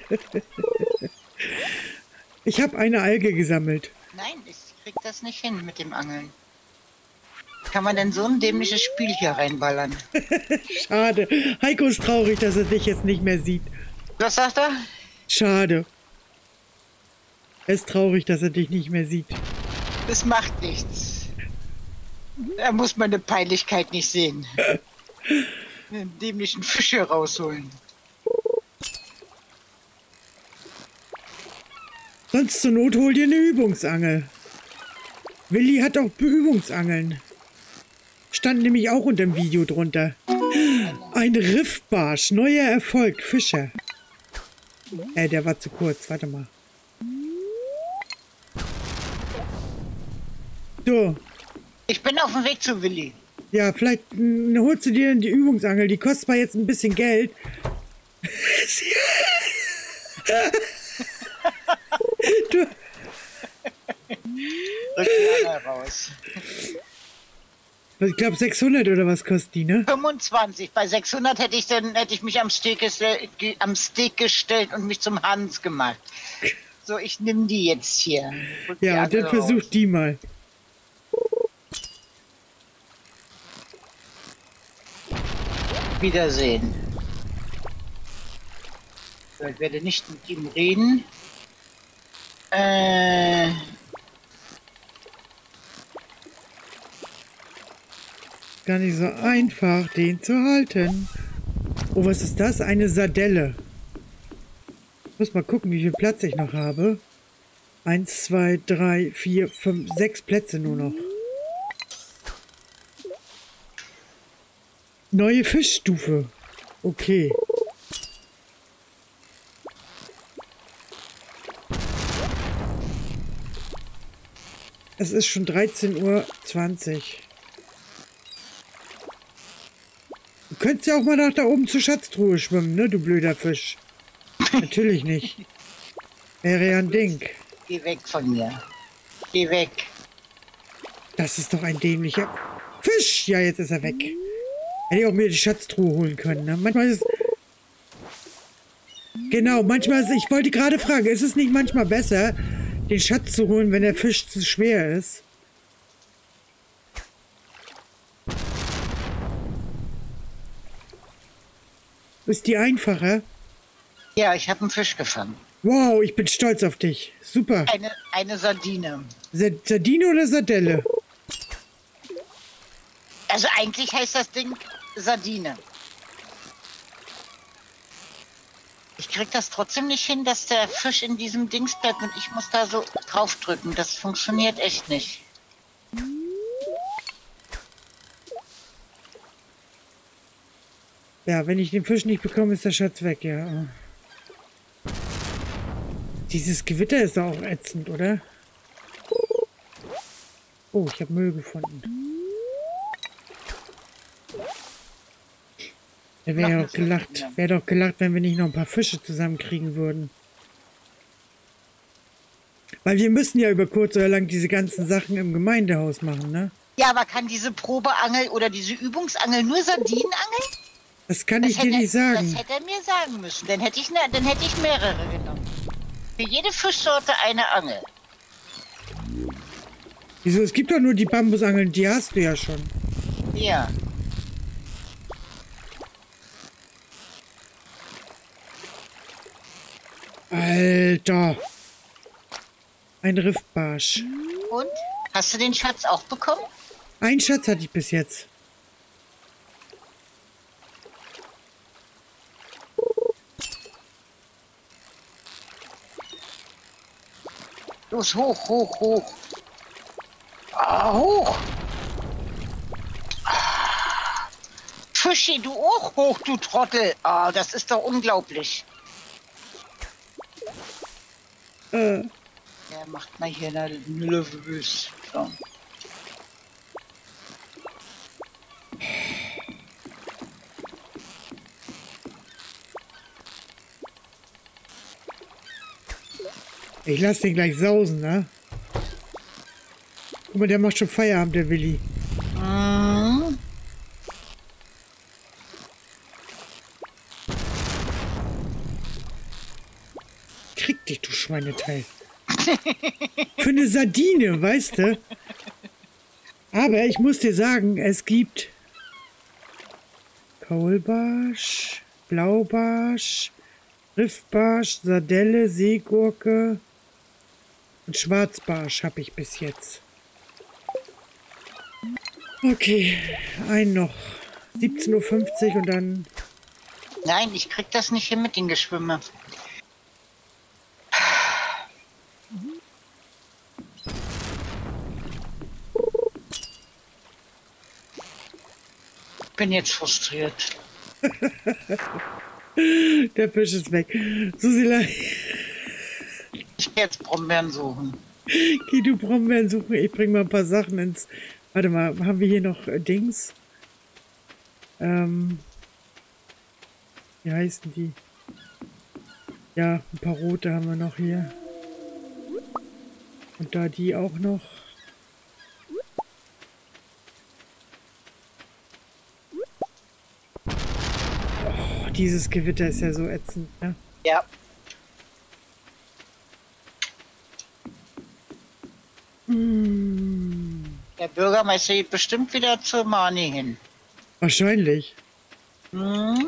[SPEAKER 1] Ich habe eine Alge gesammelt.
[SPEAKER 2] Nein, ich krieg das nicht hin mit dem Angeln. Kann man denn so ein dämliches Spiel hier reinballern?
[SPEAKER 1] Schade. Heiko ist traurig, dass er dich jetzt nicht mehr sieht.
[SPEAKER 2] Was sagt er?
[SPEAKER 1] Schade. Er ist traurig, dass er dich nicht mehr sieht.
[SPEAKER 2] Das macht nichts. Er muss meine Peinlichkeit nicht sehen. einen dämlichen Fisch hier rausholen.
[SPEAKER 1] Sonst zur Not hol dir eine Übungsangel. Willi hat auch Übungsangeln. Stand nämlich auch unter dem Video drunter. Ein Riffbarsch, neuer Erfolg, Fischer. Äh, der war zu kurz, warte mal. So.
[SPEAKER 2] Ich bin auf dem Weg zu Willi.
[SPEAKER 1] Ja, vielleicht mh, holst du dir die Übungsangel. Die kostet zwar jetzt ein bisschen Geld. du.
[SPEAKER 2] Rück die Angel raus.
[SPEAKER 1] Ich glaube sechshundert oder was kostet die, ne?
[SPEAKER 2] fünfundzwanzig. Bei sechshundert hätte ich dann hätte ich mich am Steak, ge am Steak gestellt und mich zum Hans gemacht. So, ich nehme die jetzt hier. Rück
[SPEAKER 1] Ja, dann versuch die mal.
[SPEAKER 2] Wiedersehen. Ich werde nicht mit ihm reden. Äh...
[SPEAKER 1] Gar nicht so einfach, den zu halten. Oh, was ist das? Eine Sardelle. Ich muss mal gucken, wie viel Platz ich noch habe. Eins, zwei, drei, vier, fünf, sechs Plätze nur noch. Neue Fischstufe. Okay. Es ist schon dreizehn Uhr zwanzig. Du könntest ja auch mal nach da oben zur Schatztruhe schwimmen, ne, du blöder Fisch. Natürlich nicht. Wäre ja ein Ding.
[SPEAKER 2] Geh weg von mir. Geh weg.
[SPEAKER 1] Das ist doch ein dämlicher Fisch. Ja, jetzt ist er weg. Hätte ich auch mir die Schatztruhe holen können, ne? Manchmal ist... Genau, manchmal ist... Ich wollte gerade fragen, ist es nicht manchmal besser, den Schatz zu holen, wenn der Fisch zu schwer ist? Ist die einfacher?
[SPEAKER 2] Ja, ich habe einen Fisch gefangen.
[SPEAKER 1] Wow, ich bin stolz auf dich. Super.
[SPEAKER 2] Eine, eine Sardine.
[SPEAKER 1] Sa- Sardine oder Sardelle?
[SPEAKER 2] Also eigentlich heißt das Ding Sardine. Ich krieg das trotzdem nicht hin, dass der Fisch in diesem Dings bleibt und ich muss da so draufdrücken. Das funktioniert echt nicht.
[SPEAKER 1] Ja, wenn ich den Fisch nicht bekomme, ist der Schatz weg, ja. Dieses Gewitter ist auch ätzend, oder? Oh, ich habe Müll gefunden. Ja, wäre doch gelacht, wäre doch gelacht, wenn wir nicht noch ein paar Fische zusammenkriegen würden. Weil wir müssen ja über kurz oder lang diese ganzen Sachen im Gemeindehaus machen, ne?
[SPEAKER 2] Ja, aber kann diese Probeangel oder diese Übungsangel nur Sardinen angeln?
[SPEAKER 1] Das kann
[SPEAKER 2] Das
[SPEAKER 1] ich dir
[SPEAKER 2] hätte-
[SPEAKER 1] nicht sagen.
[SPEAKER 2] Das hätte er mir sagen müssen. Dann hätte ich, ne, dann hätte ich mehrere genommen. Für jede Fischsorte eine Angel.
[SPEAKER 1] Wieso? Es gibt doch nur die Bambusangeln, die hast du ja schon.
[SPEAKER 2] Ja.
[SPEAKER 1] Alter. Ein Riffbarsch.
[SPEAKER 2] Und? Hast du den Schatz auch bekommen?
[SPEAKER 1] Einen Schatz hatte ich bis jetzt.
[SPEAKER 2] Los, hoch, hoch, hoch. Ah, hoch. Ah. Fischi, du auch hoch, du Trottel. Ah, das ist doch unglaublich.
[SPEAKER 1] Äh,
[SPEAKER 2] Der macht mal hier eine nervös. So.
[SPEAKER 1] ich lasse den gleich sausen, ne? Guck mal, der macht schon Feierabend, der Willi.
[SPEAKER 2] Mhm.
[SPEAKER 1] Krieg dich, du Schweineteil. Für eine Sardine, weißt du? Aber ich muss dir sagen, es gibt Kaulbarsch, Blaubarsch, Riffbarsch, Sardelle, Seegurke und Schwarzbarsch habe ich bis jetzt. Okay, ein noch. siebzehn Uhr fünfzig und dann...
[SPEAKER 2] Nein, ich krieg das nicht hin mit den Geschwimme. Ich bin jetzt frustriert.
[SPEAKER 1] Der Fisch ist weg. Susila,
[SPEAKER 2] Ich gehe jetzt Brombeeren suchen.
[SPEAKER 1] geh du Brombeeren suchen. Ich bring mal ein paar Sachen ins... Warte mal, haben wir hier noch äh, Dings? Ähm... Wie heißen die? Ja, ein paar rote haben wir noch hier. Und da die auch noch. Oh, dieses Gewitter ist ja so ätzend, ne?
[SPEAKER 2] Ja.
[SPEAKER 1] Mm,
[SPEAKER 2] Der Bürgermeister geht bestimmt wieder zur Mani hin.
[SPEAKER 1] wahrscheinlich.
[SPEAKER 2] Hm?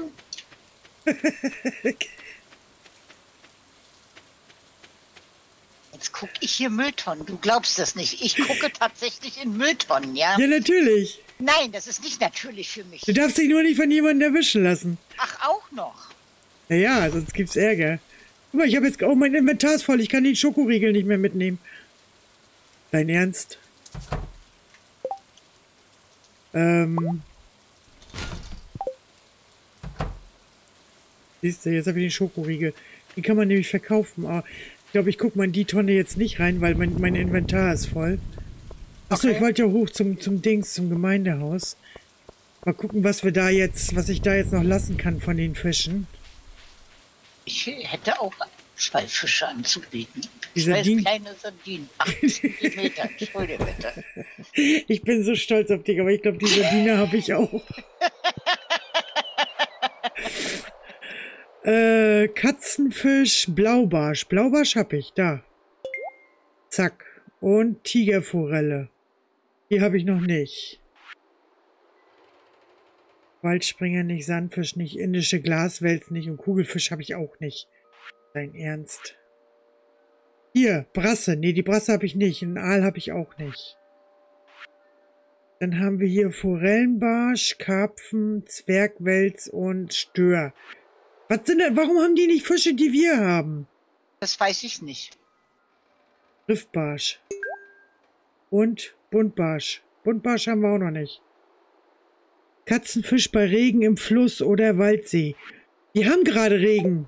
[SPEAKER 2] Jetzt gucke ich hier Mülltonnen. Du glaubst das nicht. Ich gucke tatsächlich in Mülltonnen, ja?
[SPEAKER 1] Ja, natürlich.
[SPEAKER 2] Nein, das ist nicht natürlich für mich.
[SPEAKER 1] Du darfst dich nur nicht von jemandem erwischen lassen.
[SPEAKER 2] Ach, auch noch.
[SPEAKER 1] Naja, sonst gibt's Ärger. Guck mal, ich habe jetzt... Oh, mein Inventar ist voll. Ich kann den Schokoriegel nicht mehr mitnehmen. Dein Ernst? Ähm... Siehst du, jetzt habe ich den Schokoriegel. Den kann man nämlich verkaufen. Aber ich glaube, ich gucke mal in die Tonne jetzt nicht rein, weil mein, mein Inventar ist voll. Achso,
[SPEAKER 2] Okay.
[SPEAKER 1] ich wollte ja hoch zum, zum Dings, zum Gemeindehaus. Mal gucken, was wir da jetzt, was ich da jetzt noch lassen kann von den Fischen.
[SPEAKER 2] Ich hätte auch zwei Fische anzubieten.
[SPEAKER 1] Die
[SPEAKER 2] Zwei
[SPEAKER 1] Sardinen?
[SPEAKER 2] kleine Sardinen. achtzig Zentimeter. Entschuldige bitte.
[SPEAKER 1] Ich bin so stolz auf dich, aber ich glaube, die Sardine habe ich auch. äh, Katzenfisch, Blaubarsch. Blaubarsch habe ich, da. Zack. Und Tigerforelle. Die habe ich noch nicht. Waldspringer nicht, Sandfisch nicht, indische Glaswels nicht und Kugelfisch habe ich auch nicht. Dein Ernst. Hier, Brasse. Nee, die Brasse habe ich nicht. Einen Aal habe ich auch nicht. Dann haben wir hier Forellenbarsch, Karpfen, Zwergwels und Stör. Was sind denn, warum haben die nicht Fische, die wir haben?
[SPEAKER 2] Das weiß ich nicht.
[SPEAKER 1] Riffbarsch. Und Buntbarsch. Buntbarsch haben wir auch noch nicht. Katzenfisch bei Regen im Fluss oder Waldsee. Die haben gerade Regen.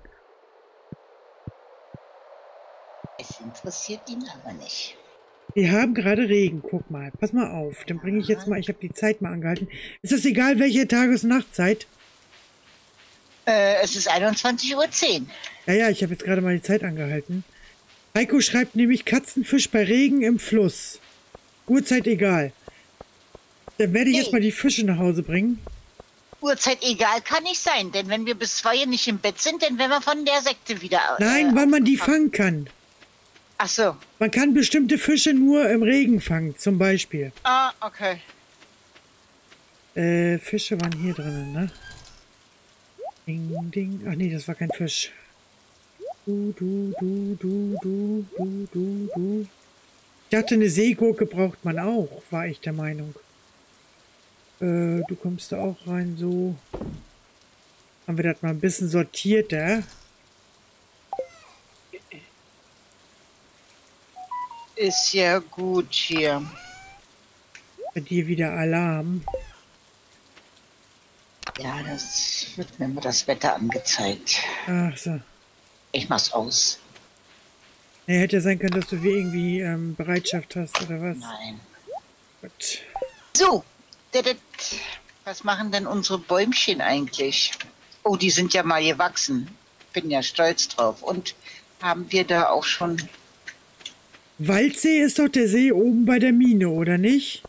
[SPEAKER 2] Es interessiert ihn aber nicht.
[SPEAKER 1] Wir haben gerade Regen. Guck mal. Pass mal auf. Dann bringe ich jetzt mal... Ich habe die Zeit mal angehalten. Ist das egal, welche Tages- und Nachtzeit?
[SPEAKER 2] Äh, es ist einundzwanzig Uhr zehn.
[SPEAKER 1] Ja, ja, ich habe jetzt gerade mal die Zeit angehalten. Heiko schreibt nämlich Katzenfisch bei Regen im Fluss. Uhrzeit egal. Dann werde ich
[SPEAKER 2] Nee.
[SPEAKER 1] jetzt mal die Fische nach Hause bringen.
[SPEAKER 2] Uhrzeit egal kann nicht sein, denn wenn wir bis zwei Uhr nicht im Bett sind, dann werden wir von der Sekte wieder...
[SPEAKER 1] Nein,
[SPEAKER 2] äh,
[SPEAKER 1] wann man die fangen kann.
[SPEAKER 2] Ach so.
[SPEAKER 1] Man kann bestimmte Fische nur im Regen fangen, zum Beispiel.
[SPEAKER 2] Ah, okay.
[SPEAKER 1] Äh, Fische waren hier drin, ne? Ding, ding. Ach nee, das war kein Fisch. Du, du, du, du, du, du, du, du. Ich dachte, eine Seegurke braucht man auch, war ich der Meinung. Äh, du kommst da auch rein, so. Haben wir das mal ein bisschen sortierter.
[SPEAKER 2] Ist ja gut hier.
[SPEAKER 1] Bei dir wieder Alarm.
[SPEAKER 2] Ja, das wird mir immer das Wetter angezeigt.
[SPEAKER 1] Ach so.
[SPEAKER 2] Ich mach's aus.
[SPEAKER 1] Nee, hätte ja sein können, dass du wie irgendwie ähm, Bereitschaft hast, oder was?
[SPEAKER 2] Nein.
[SPEAKER 1] Gut.
[SPEAKER 2] So. Didit. Was machen denn unsere Bäumchen eigentlich? Oh, die sind ja mal gewachsen. Bin ja stolz drauf. Und haben wir da auch schon...
[SPEAKER 1] Waldsee ist doch der See oben bei der Mine, oder nicht?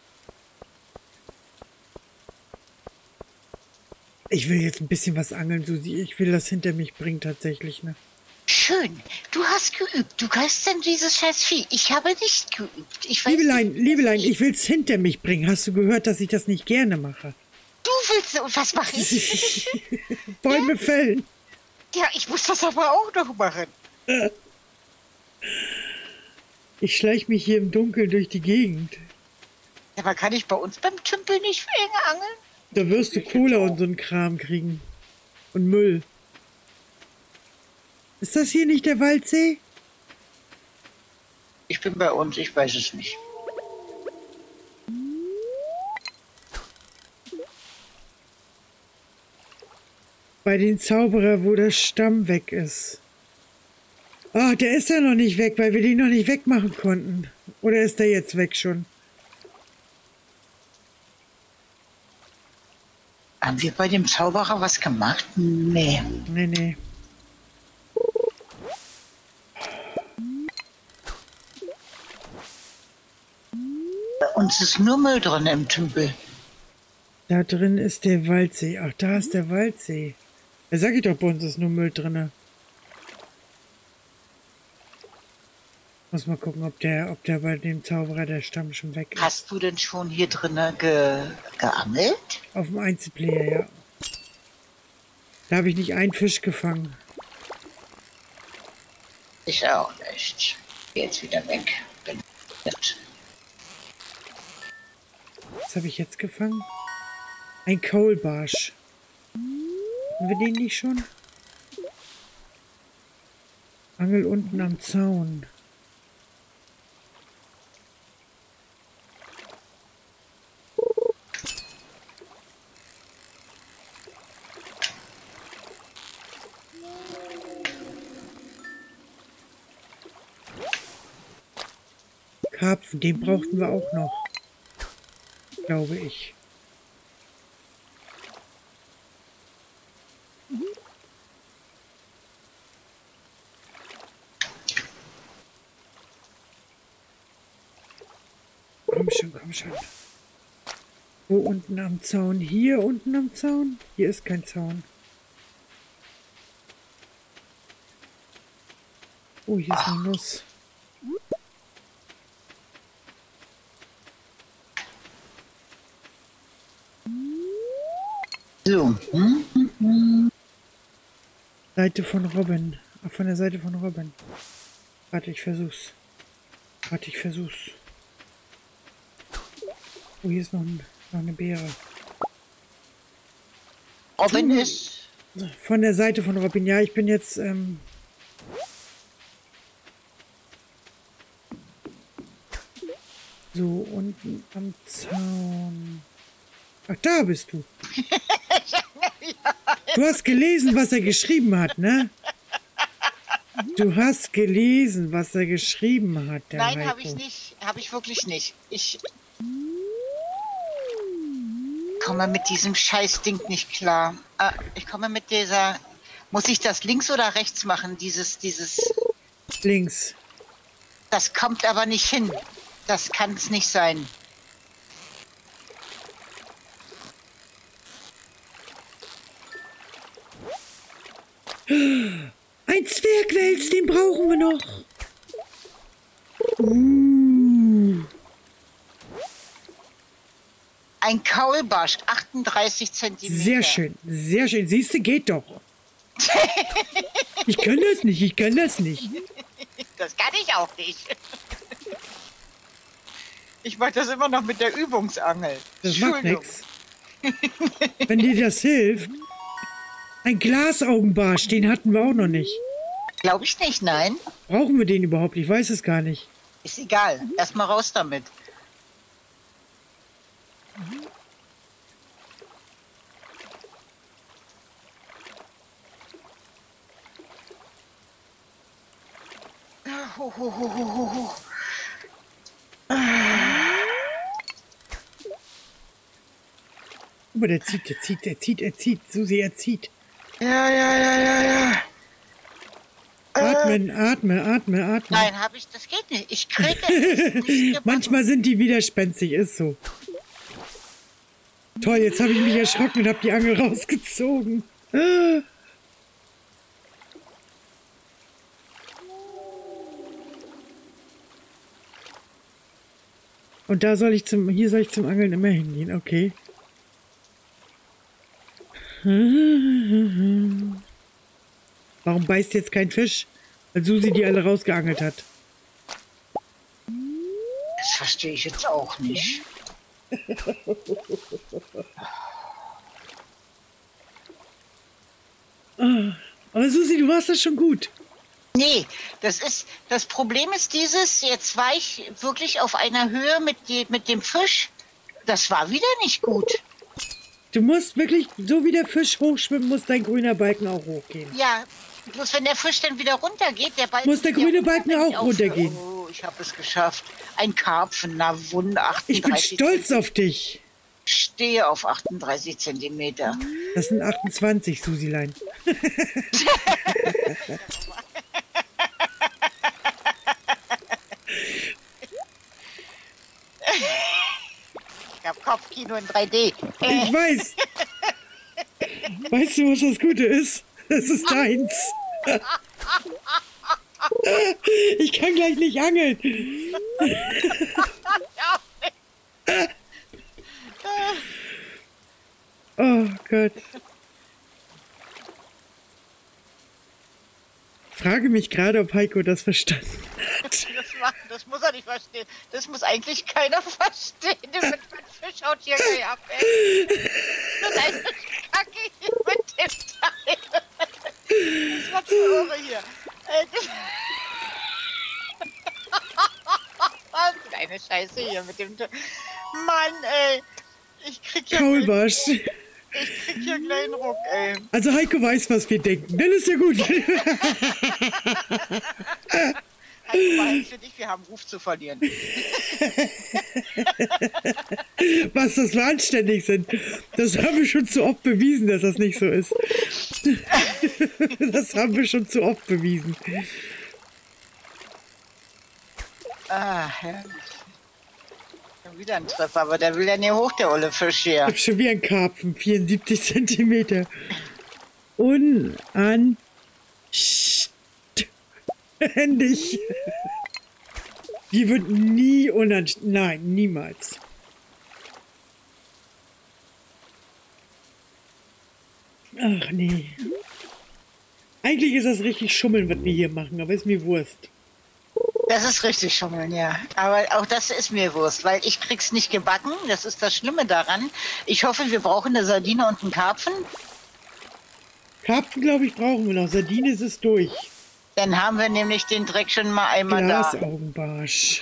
[SPEAKER 1] Ich will jetzt ein bisschen was angeln, Susi. Ich will das hinter mich bringen, tatsächlich, ne?
[SPEAKER 2] Schön. Du hast geübt. Du kannst denn dieses scheiß Vieh. Ich habe nicht geübt. Ich weiß
[SPEAKER 1] Liebelein,
[SPEAKER 2] nicht,
[SPEAKER 1] Liebelein, ich will's hinter mich bringen. Hast du gehört, dass ich das nicht gerne mache?
[SPEAKER 2] Du willst... Und was mache ich?
[SPEAKER 1] Bäume fällen.
[SPEAKER 2] Ja, ich muss das aber auch noch machen.
[SPEAKER 1] Ich schleich mich hier im Dunkeln durch die Gegend.
[SPEAKER 2] Aber kann ich bei uns beim Tümpel nicht angeln?
[SPEAKER 1] Da wirst du Cola und so einen Kram kriegen. Und Müll. Ist das hier nicht der Waldsee?
[SPEAKER 2] Ich bin bei uns, ich weiß es nicht.
[SPEAKER 1] Bei den Zauberer, wo der Stamm weg ist. Ah, der ist ja noch nicht weg, weil wir den noch nicht wegmachen konnten. Oder ist der jetzt weg schon?
[SPEAKER 2] Haben wir bei dem Zauberer was gemacht? Nee.
[SPEAKER 1] Nee, nee.
[SPEAKER 2] Bei uns ist nur Müll drin im Tümpel.
[SPEAKER 1] Da drin ist der Waldsee. Ach, da ist der Waldsee. Da sag ich doch, bei uns ist nur Müll drin. Muss mal gucken, ob der, ob der bei dem Zauberer der Stamm schon weg ist.
[SPEAKER 2] Hast du denn schon hier drinnen ge geangelt?
[SPEAKER 1] Auf dem Einzelplayer, ja. Da habe ich nicht einen Fisch gefangen.
[SPEAKER 2] Ich auch nicht. Geh jetzt wieder weg. Bin nicht.
[SPEAKER 1] Was habe ich jetzt gefangen? Ein Kohlbarsch. Haben wir den nicht schon? Angel unten am Zaun. Karpfen, den brauchten wir auch noch. Glaube ich. Komm schon, komm schon. Wo unten am Zaun? Hier unten am Zaun? Hier ist kein Zaun. Oh, hier ist eine Nuss.
[SPEAKER 2] So. Hm, hm, hm.
[SPEAKER 1] Seite von Robin. Ach, von der Seite von Robin. Warte, ich versuch's. Warte, ich versuch's. Oh, hier ist noch, ein, noch eine Beere.
[SPEAKER 2] Robin ist...
[SPEAKER 1] Von der Seite von Robin. Ja, ich bin jetzt... Ähm so, unten am Zaun. Ach, da bist du. Du hast gelesen, was er geschrieben hat, ne? Du hast gelesen, was er geschrieben hat, der
[SPEAKER 2] Nein,
[SPEAKER 1] Heiko.
[SPEAKER 2] habe ich nicht. Habe ich wirklich nicht. Ich komme mit diesem Scheißding nicht klar. Ah, ich komme mit dieser... Muss ich das links oder rechts machen? Dieses, dieses...
[SPEAKER 1] Links.
[SPEAKER 2] Das kommt aber nicht hin. Das kann es nicht sein.
[SPEAKER 1] Ein Zwergwels, den brauchen wir noch. Uh.
[SPEAKER 2] Ein Kaulbarsch, achtunddreißig Zentimeter.
[SPEAKER 1] Sehr schön, sehr schön. Siehst du, geht doch. Ich kann das nicht, ich kann das nicht.
[SPEAKER 2] Das kann ich auch nicht. Ich mache das immer noch mit der Übungsangel.
[SPEAKER 1] Das macht nichts. Wenn dir das hilft. Ein Glasaugenbarsch, den hatten wir auch noch nicht.
[SPEAKER 2] Glaube ich nicht, nein.
[SPEAKER 1] Brauchen wir den überhaupt? Ich weiß es gar nicht.
[SPEAKER 2] Ist egal. Erstmal raus damit. Ho, ho, ho, ho, ho, ho.
[SPEAKER 1] Guck mal, der zieht, der zieht, der zieht, er zieht. Susi, er zieht.
[SPEAKER 2] Ja, ja, ja, ja, ja.
[SPEAKER 1] Atmen, atme, atme, atme.
[SPEAKER 2] Nein, habe ich, das geht nicht. Ich kriege es nicht.
[SPEAKER 1] Manchmal sind die widerspenstig, ist so. Toll, jetzt habe ich mich erschrocken und habe die Angel rausgezogen. Und da soll ich zum, hier soll ich zum Angeln immer hingehen, okay. Warum beißt jetzt kein Fisch? Weil Susi die alle rausgeangelt hat.
[SPEAKER 2] Das verstehe ich jetzt auch nicht.
[SPEAKER 1] Ah, aber Susi, du machst das schon gut.
[SPEAKER 2] Nee, das ist, das Problem ist dieses, jetzt war ich wirklich auf einer Höhe mit, die, mit dem Fisch. Das war wieder nicht gut.
[SPEAKER 1] Du musst wirklich, so wie der Fisch hochschwimmen, muss dein grüner Balken auch hochgehen.
[SPEAKER 2] Ja, bloß wenn der Fisch dann wieder runtergeht, der Balken...
[SPEAKER 1] Muss der grüne Balken auch runtergehen.
[SPEAKER 2] Oh, ich habe es geschafft. Ein Karpfen, na Wunder, achtunddreißig.
[SPEAKER 1] Ich bin stolz auf dich.
[SPEAKER 2] Ich stehe auf achtunddreißig Zentimeter.
[SPEAKER 1] Das sind achtundzwanzig, Susilein.
[SPEAKER 2] Ich habe Kopfkino in drei D.
[SPEAKER 1] Ich weiß. Weißt du, was das Gute ist? Das ist deins. Ich kann gleich nicht angeln. Oh Gott. Ich frage mich gerade, ob Heiko das verstanden hat.
[SPEAKER 2] Das, macht, das muss er nicht verstehen. Das muss eigentlich keiner verstehen. Mit dem Fisch haut hier gleich ab, ey. Das ist eine Kacke hier mit dem Teil. Das war zu Ohren hier. Kleine Scheiße hier mit dem Teil. Mann, ey. Ich krieg hier...
[SPEAKER 1] Kaulbarsch.
[SPEAKER 2] Ich krieg hier gleich einen Ruck, ey.
[SPEAKER 1] Also Heiko weiß, was wir denken. Dann ist ja gut.
[SPEAKER 2] Heiko weiß für dich, wir haben Ruf zu verlieren.
[SPEAKER 1] Was, dass wir anständig sind. Das haben wir schon zu oft bewiesen, dass das nicht so ist. Das haben wir schon zu oft bewiesen.
[SPEAKER 2] Ah, herrlich. Schon wieder ein Treffer, aber der will ja nicht hoch, der olle Fisch hier.
[SPEAKER 1] Ich hab schon wie ein Karpfen, vierundsiebzig Zentimeter. Unanständig. Die wird nie unanständig. Nein, niemals. Ach nee. Eigentlich ist das richtig Schummeln, was wir hier machen, aber ist mir Wurst.
[SPEAKER 2] Das ist richtig Schummeln, ja. Aber auch das ist mir Wurst, weil ich krieg's nicht gebacken. Das ist das Schlimme daran. Ich hoffe, wir brauchen eine Sardine und einen Karpfen.
[SPEAKER 1] Karpfen, glaube ich, brauchen wir noch. Sardine ist es durch.
[SPEAKER 2] Dann haben wir nämlich den Dreck schon mal einmal da.
[SPEAKER 1] Glasaugenbarsch.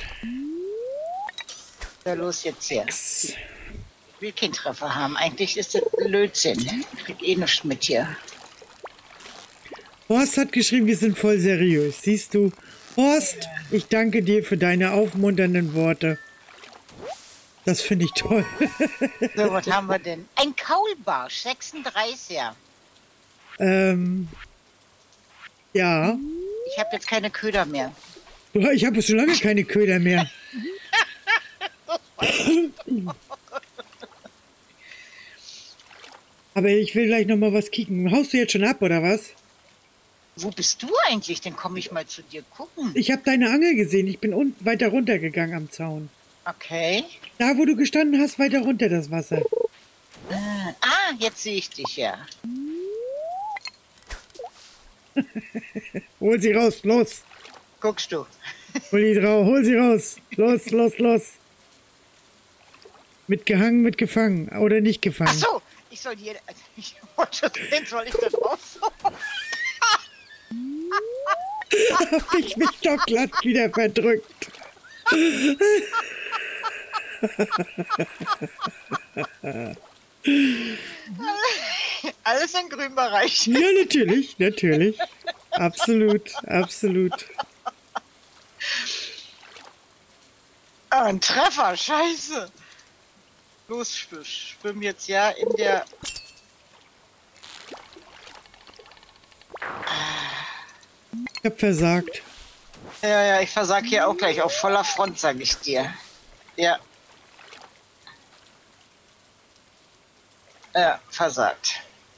[SPEAKER 2] Ja, los jetzt her. Ich will keinen Treffer haben. Eigentlich ist das Blödsinn. Ich krieg eh nichts mit hier.
[SPEAKER 1] Horst hat geschrieben, wir sind voll seriös. Siehst du? Horst, ich danke dir für deine aufmunternden Worte. Das finde ich toll.
[SPEAKER 2] So, was haben wir denn? Ein Kaulbarsch, sechsunddreißiger.
[SPEAKER 1] ähm, ja.
[SPEAKER 2] Ich habe jetzt keine Köder mehr.
[SPEAKER 1] Ich habe schon lange keine Köder mehr. Aber ich will gleich noch mal was kicken. Haust du jetzt schon ab, oder was?
[SPEAKER 2] Wo bist du eigentlich? Dann komme ich mal zu dir gucken.
[SPEAKER 1] Ich habe deine Angel gesehen. Ich bin unten weiter runtergegangen am Zaun.
[SPEAKER 2] Okay.
[SPEAKER 1] Da, wo du gestanden hast, weiter runter das Wasser.
[SPEAKER 2] Ah, ah jetzt sehe ich dich ja.
[SPEAKER 1] Hol sie raus, los.
[SPEAKER 2] Guckst du.
[SPEAKER 1] Hol, die raus, hol sie raus. Los, los, los. Mit gehangen, mit gefangen. Oder nicht gefangen.
[SPEAKER 2] Ach so, ich soll hier... Ich wollte sehen, soll ich das rausholen?
[SPEAKER 1] Hab ich mich doch glatt wieder verdrückt.
[SPEAKER 2] Alles im grünen Bereich.
[SPEAKER 1] Ja, natürlich, natürlich. Absolut, absolut.
[SPEAKER 2] Ah, ein Treffer, scheiße. Los, Fisch, schwimm jetzt ja in der...
[SPEAKER 1] Ich hab versagt.
[SPEAKER 2] Ja, ja, ich versag hier auch gleich auf voller Front, sag ich dir. Ja. Ja, versagt.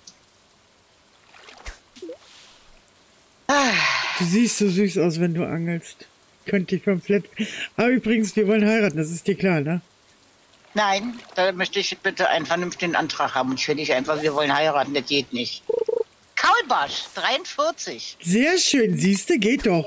[SPEAKER 2] Ah.
[SPEAKER 1] Du siehst so süß aus, wenn du angelst. Könnte ich komplett... Aber übrigens, wir wollen heiraten, das ist dir klar, ne?
[SPEAKER 2] Nein, da möchte ich bitte einen vernünftigen Antrag haben. Und ich will nicht einfach, wir wollen heiraten, das geht nicht. Kaulbarsch, dreiundvierzig.
[SPEAKER 1] Sehr schön, siehste, geht doch.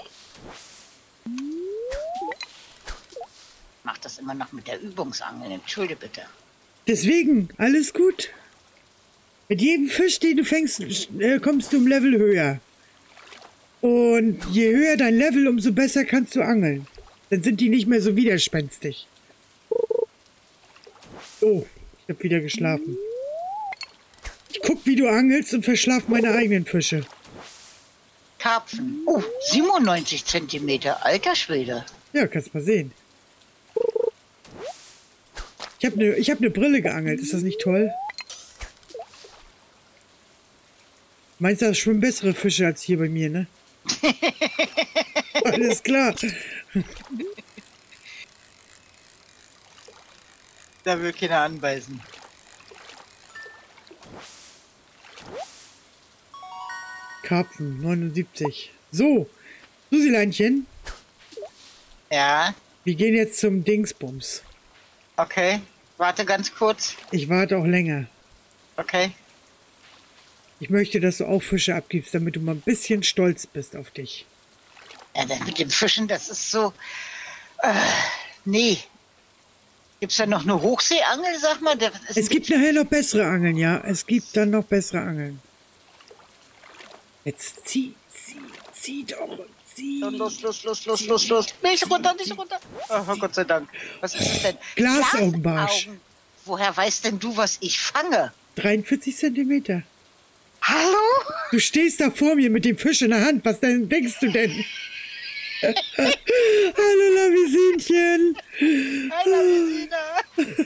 [SPEAKER 2] Mach das immer noch mit der Übungsangel, entschuldige bitte.
[SPEAKER 1] Deswegen, alles gut. Mit jedem Fisch, den du fängst, äh, kommst du im Level höher. Und je höher dein Level, umso besser kannst du angeln. Dann sind die nicht mehr so widerspenstig. Oh, ich habe wieder geschlafen. Ich guck, wie du angelst und verschlaf meine eigenen Fische.
[SPEAKER 2] Karpfen. Oh, siebenundneunzig Zentimeter. Alter Schwede.
[SPEAKER 1] Ja, kannst mal sehen. Ich habe eine ich hab ne Brille geangelt. Ist das nicht toll? Meinst du, das schwimmen bessere Fische als hier bei mir, ne? Alles klar.
[SPEAKER 2] Da will keiner anbeißen.
[SPEAKER 1] Karpfen, neunundsiebzig. So, Susileinchen,
[SPEAKER 2] Ja,
[SPEAKER 1] wir gehen jetzt zum Dingsbums.
[SPEAKER 2] okay. Warte ganz kurz.
[SPEAKER 1] Ich warte auch länger.
[SPEAKER 2] Okay.
[SPEAKER 1] Ich möchte, dass du auch Fische abgibst, damit du mal ein bisschen stolz bist auf dich.
[SPEAKER 2] Ja, das mit dem Fischen, das ist so... Äh, nee. Gibt's da noch eine Hochseeangel, sag mal? Das ist
[SPEAKER 1] Es gibt nachher noch bessere Angeln, ja. Es gibt dann noch bessere Angeln. Jetzt zieh, zieh, zieh doch, zieh.
[SPEAKER 2] Los, los, los, los, los, los. Nicht runter, nicht runter. Oh, Gott sei Dank. Was ist das denn?
[SPEAKER 1] Glasaugenbarsch.
[SPEAKER 2] Glasaugen. Woher weißt denn du, was ich fange?
[SPEAKER 1] dreiundvierzig Zentimeter.
[SPEAKER 2] Hallo?
[SPEAKER 1] Du stehst da vor mir mit dem Fisch in der Hand. Was denn denkst du denn? Hallo, Lavisinchen.
[SPEAKER 2] Hallo,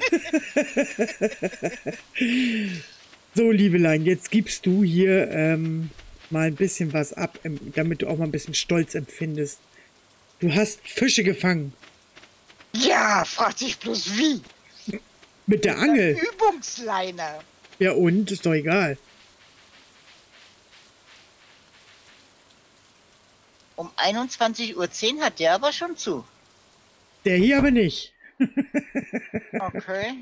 [SPEAKER 2] Visina.
[SPEAKER 1] So, Liebelein, jetzt gibst du hier ähm, mal ein bisschen was ab, ähm, damit du auch mal ein bisschen Stolz empfindest. Du hast Fische gefangen.
[SPEAKER 2] Ja, frag dich bloß wie.
[SPEAKER 1] Mit der Angel.
[SPEAKER 2] Übungsleine.
[SPEAKER 1] Ja und? Ist doch egal.
[SPEAKER 2] Um einundzwanzig Uhr zehn hat der aber schon zu.
[SPEAKER 1] Der hier aber nicht.
[SPEAKER 2] Okay.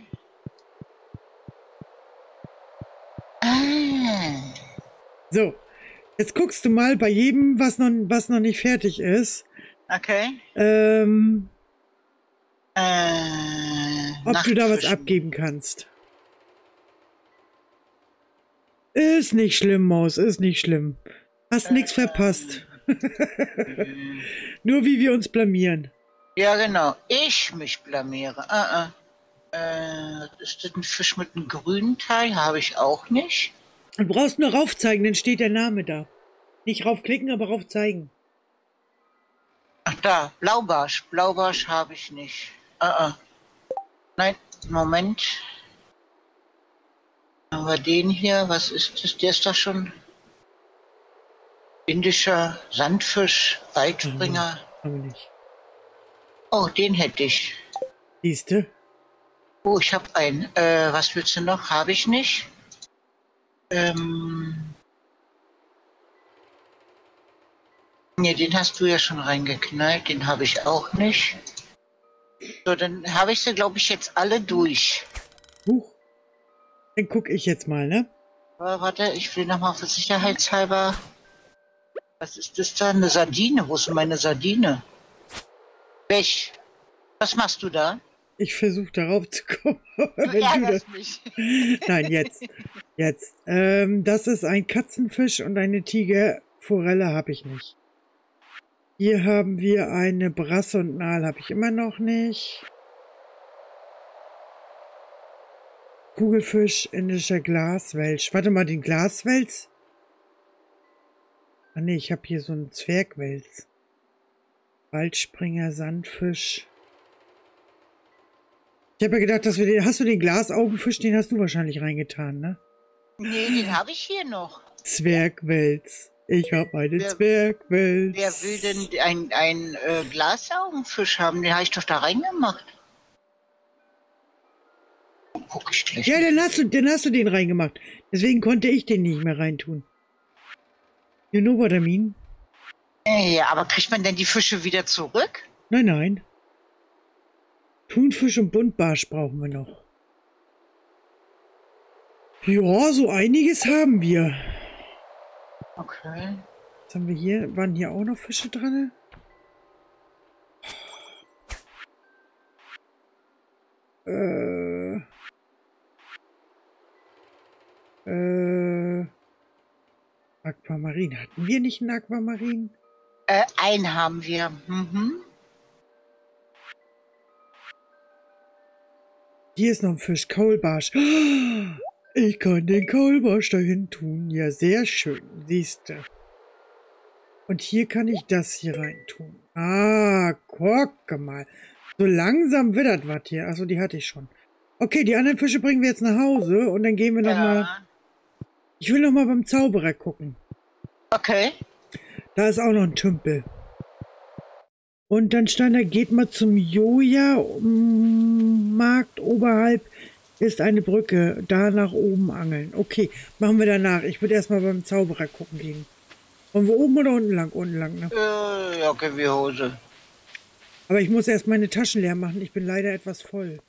[SPEAKER 2] Ah.
[SPEAKER 1] So, jetzt guckst du mal bei jedem, was noch, was noch nicht fertig ist,
[SPEAKER 2] Okay.
[SPEAKER 1] ähm,
[SPEAKER 2] Äh,
[SPEAKER 1] ob du da was
[SPEAKER 2] Nachtfischen.
[SPEAKER 1] abgeben kannst. Ist nicht schlimm, Maus, ist nicht schlimm. Hast nichts verpasst. Nur wie wir uns blamieren.
[SPEAKER 2] Ja, genau. Ich mich blamiere. Uh -uh. Äh, ist das ein Fisch mit einem grünen Teil? Habe ich auch nicht.
[SPEAKER 1] Du brauchst nur raufzeigen, dann steht der Name da. Nicht raufklicken, aber raufzeigen.
[SPEAKER 2] Ach da, Blaubarsch. Blaubarsch habe ich nicht. Uh -uh. Nein, Moment. Aber den hier, was ist das? Der ist doch schon indischer Sandfisch, Waldspringer.
[SPEAKER 1] Aber nicht.
[SPEAKER 2] Oh, den hätte ich.
[SPEAKER 1] Siehste?
[SPEAKER 2] Oh, ich habe einen. Äh, was willst du noch? Habe ich nicht. Ähm. Ne, den hast du ja schon reingeknallt. Den habe ich auch nicht. So, dann habe ich sie, glaube ich, jetzt alle durch.
[SPEAKER 1] Huch. Dann guck ich jetzt mal, ne?
[SPEAKER 2] Aber warte, ich will nochmal für sicherheitshalber. Was ist das da? Eine Sardine. Wo ist denn meine Sardine? Weg. Was machst du da?
[SPEAKER 1] Ich versuche darauf zu kommen.
[SPEAKER 2] Du
[SPEAKER 1] Wenn du
[SPEAKER 2] ärgerst
[SPEAKER 1] das...
[SPEAKER 2] mich.
[SPEAKER 1] Nein, jetzt. Jetzt. Ähm, das ist ein Katzenfisch und eine Tigerforelle habe ich nicht. Hier haben wir eine Brasse und Aal habe ich immer noch nicht. Kugelfisch, indischer Glaswelsch. Warte mal, den Glaswels? Ah ne, ich habe hier so einen Zwergwels. Waldspringer, Sandfisch. Ich habe ja gedacht, dass wir den... Hast du den Glasaugenfisch? Den hast du wahrscheinlich reingetan, ne?
[SPEAKER 2] Nee, den habe ich hier noch.
[SPEAKER 1] Zwergwels. Ich habe einen
[SPEAKER 2] Wer-
[SPEAKER 1] Zwergwels.
[SPEAKER 2] Wer will denn ein, ein äh, Glasaugenfisch haben? Den habe ich doch da reingemacht. Guck ich gleich.
[SPEAKER 1] Ja, dann hast, du, dann hast du den reingemacht. Deswegen konnte ich den nicht mehr reintun. You know what I mean?
[SPEAKER 2] Ja, aber kriegt man denn die Fische wieder zurück?
[SPEAKER 1] Nein, nein. Thunfisch und Buntbarsch brauchen wir noch. Ja, so einiges haben wir.
[SPEAKER 2] Okay.
[SPEAKER 1] Was haben wir hier? Waren hier auch noch Fische dran? Äh. Äh. Aquamarin. Hatten wir nicht einen Aquamarin?
[SPEAKER 2] Äh, einen haben wir. Mhm.
[SPEAKER 1] Hier ist noch ein Fisch, Kaulbarsch. Ich kann den Kaulbarsch dahin tun. Ja, sehr schön. Siehst du. Und hier kann ich das hier rein tun. Ah, guck mal. So langsam wird das was hier. Achso, die hatte ich schon. Okay, die anderen Fische bringen wir jetzt nach Hause und dann gehen wir nochmal.
[SPEAKER 2] Ja.
[SPEAKER 1] Mal, ich will nochmal beim Zauberer gucken.
[SPEAKER 2] Okay.
[SPEAKER 1] Da ist auch noch ein Tümpel. Und dann stand da, geht mal zum Joja-Markt oberhalb ist eine Brücke. Da nach oben angeln. Okay, machen wir danach. Ich würde erstmal beim Zauberer gucken gehen. Wollen wir oben oder unten lang? Unten lang, ne?
[SPEAKER 2] Äh, ja, okay, wie Hose.
[SPEAKER 1] Aber ich muss erst meine Taschen leer machen. Ich bin leider etwas voll.